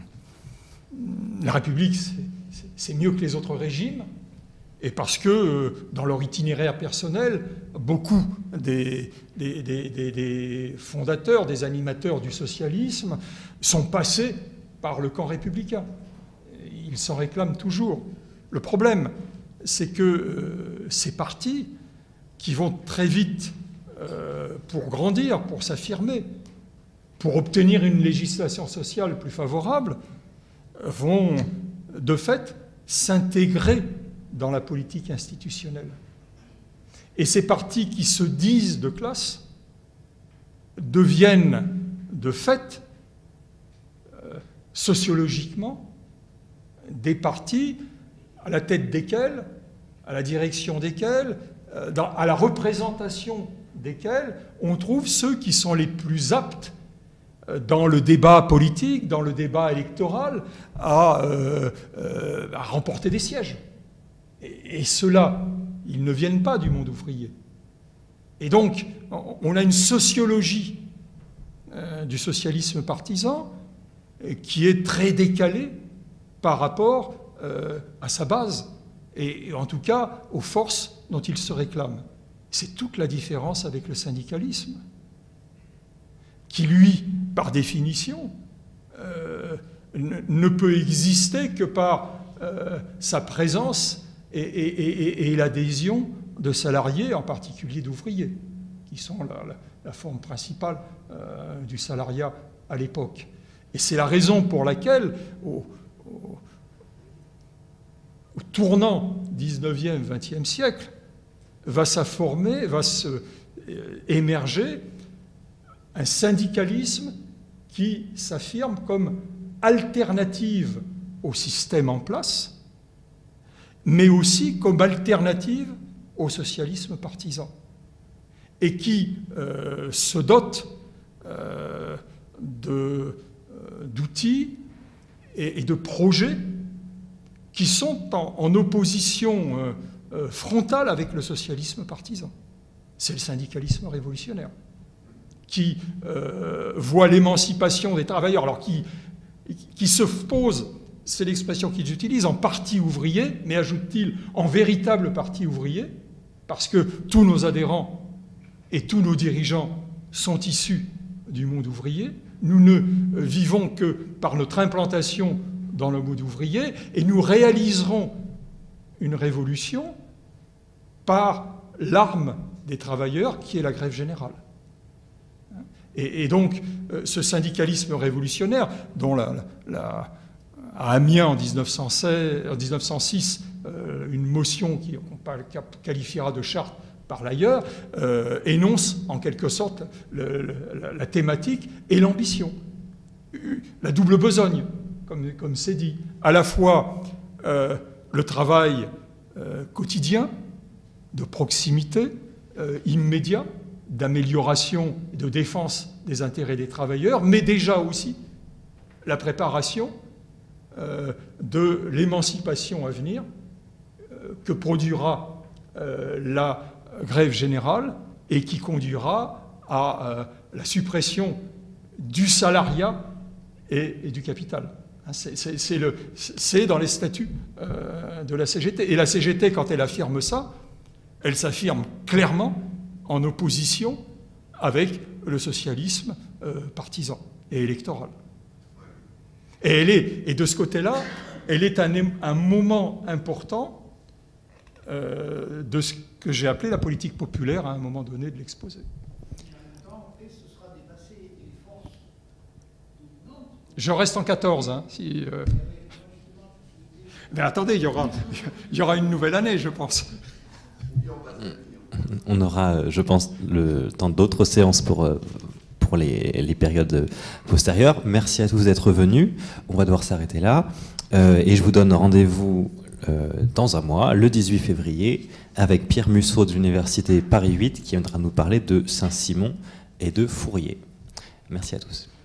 la République, c'est mieux que les autres régimes, et parce que, euh, dans leur itinéraire personnel, beaucoup des, des, des, des, des fondateurs, des animateurs du socialisme sont passés par le camp républicain. Ils s'en réclament toujours. Le problème, c'est que euh, ces partis, qui vont très vite euh, pour grandir, pour s'affirmer, pour obtenir une législation sociale plus favorable, vont de fait s'intégrer dans la politique institutionnelle. Et ces partis qui se disent de classe deviennent de fait, euh, sociologiquement, des partis à la tête desquels, à la direction desquels, euh, dans, à la représentation desquels, on trouve ceux qui sont les plus aptes euh, dans le débat politique, dans le débat électoral, à, euh, euh, à remporter des sièges. Et, et ceux-là, ils ne viennent pas du monde ouvrier. Et donc, on a une sociologie euh, du socialisme partisan euh, qui est très décalée par rapport euh, à sa base, et, et en tout cas aux forces dont il se réclame. C'est toute la différence avec le syndicalisme, qui lui, par définition, euh, ne, ne peut exister que par euh, sa présence et, et, et, et l'adhésion de salariés, en particulier d'ouvriers, qui sont la, la, la forme principale euh, du salariat à l'époque. Et c'est la raison pour laquelle, au, au, au tournant dix-neuvième vingtième siècle, va s'afformer, va se, euh, émerger un syndicalisme qui s'affirme comme alternative au système en place, mais aussi comme alternative au socialisme partisan, et qui euh, se dote euh, de, euh, d'outils et, et de projets qui sont en, en opposition euh, euh, frontale avec le socialisme partisan. C'est le syndicalisme révolutionnaire, qui euh, voit l'émancipation des travailleurs, alors qui, qui se pose, c'est l'expression qu'ils utilisent, en parti ouvrier, mais ajoute-t-il en véritable parti ouvrier, parce que tous nos adhérents et tous nos dirigeants sont issus du monde ouvrier. Nous ne vivons que par notre implantation dans le monde ouvrier, et nous réaliserons une révolution par l'arme des travailleurs qui est la grève générale. Et, et donc, ce syndicalisme révolutionnaire, dont la, la, la, à Amiens en mille neuf cent six, euh, une motion qu'on qualifiera de charte par l'ailleurs, euh, énonce en quelque sorte le, le, la, la thématique et l'ambition. La double besogne, comme, comme c'est dit. À la fois euh, le travail euh, quotidien, de proximité, euh, immédiat, d'amélioration et de défense des intérêts des travailleurs, mais déjà aussi la préparation euh, de l'émancipation à venir euh, que produira euh, la grève générale et qui conduira à euh, la suppression du salariat et, et du capital. C'est dans les statuts euh, de la C G T. Et la C G T, quand elle affirme ça, elle s'affirme clairement en opposition avec le socialisme euh, partisan et électoral. Et, elle est, et de ce côté-là, elle est un, un moment important euh, de ce que j'ai appelé la politique populaire à un moment donné de l'exposé. Je reste en quatorze. Hein, si, euh... Mais attendez, il y aura, il y aura une nouvelle année, je pense. On aura, je pense, le temps d'autres séances pour, pour les, les périodes postérieures. Merci à tous d'être venus. On va devoir s'arrêter là. Euh, et je vous donne rendez-vous euh, dans un mois, le dix-huit février, avec Pierre Mussot de l'Université Paris huit, qui viendra nous parler de Saint-Simon et de Fourier. Merci à tous.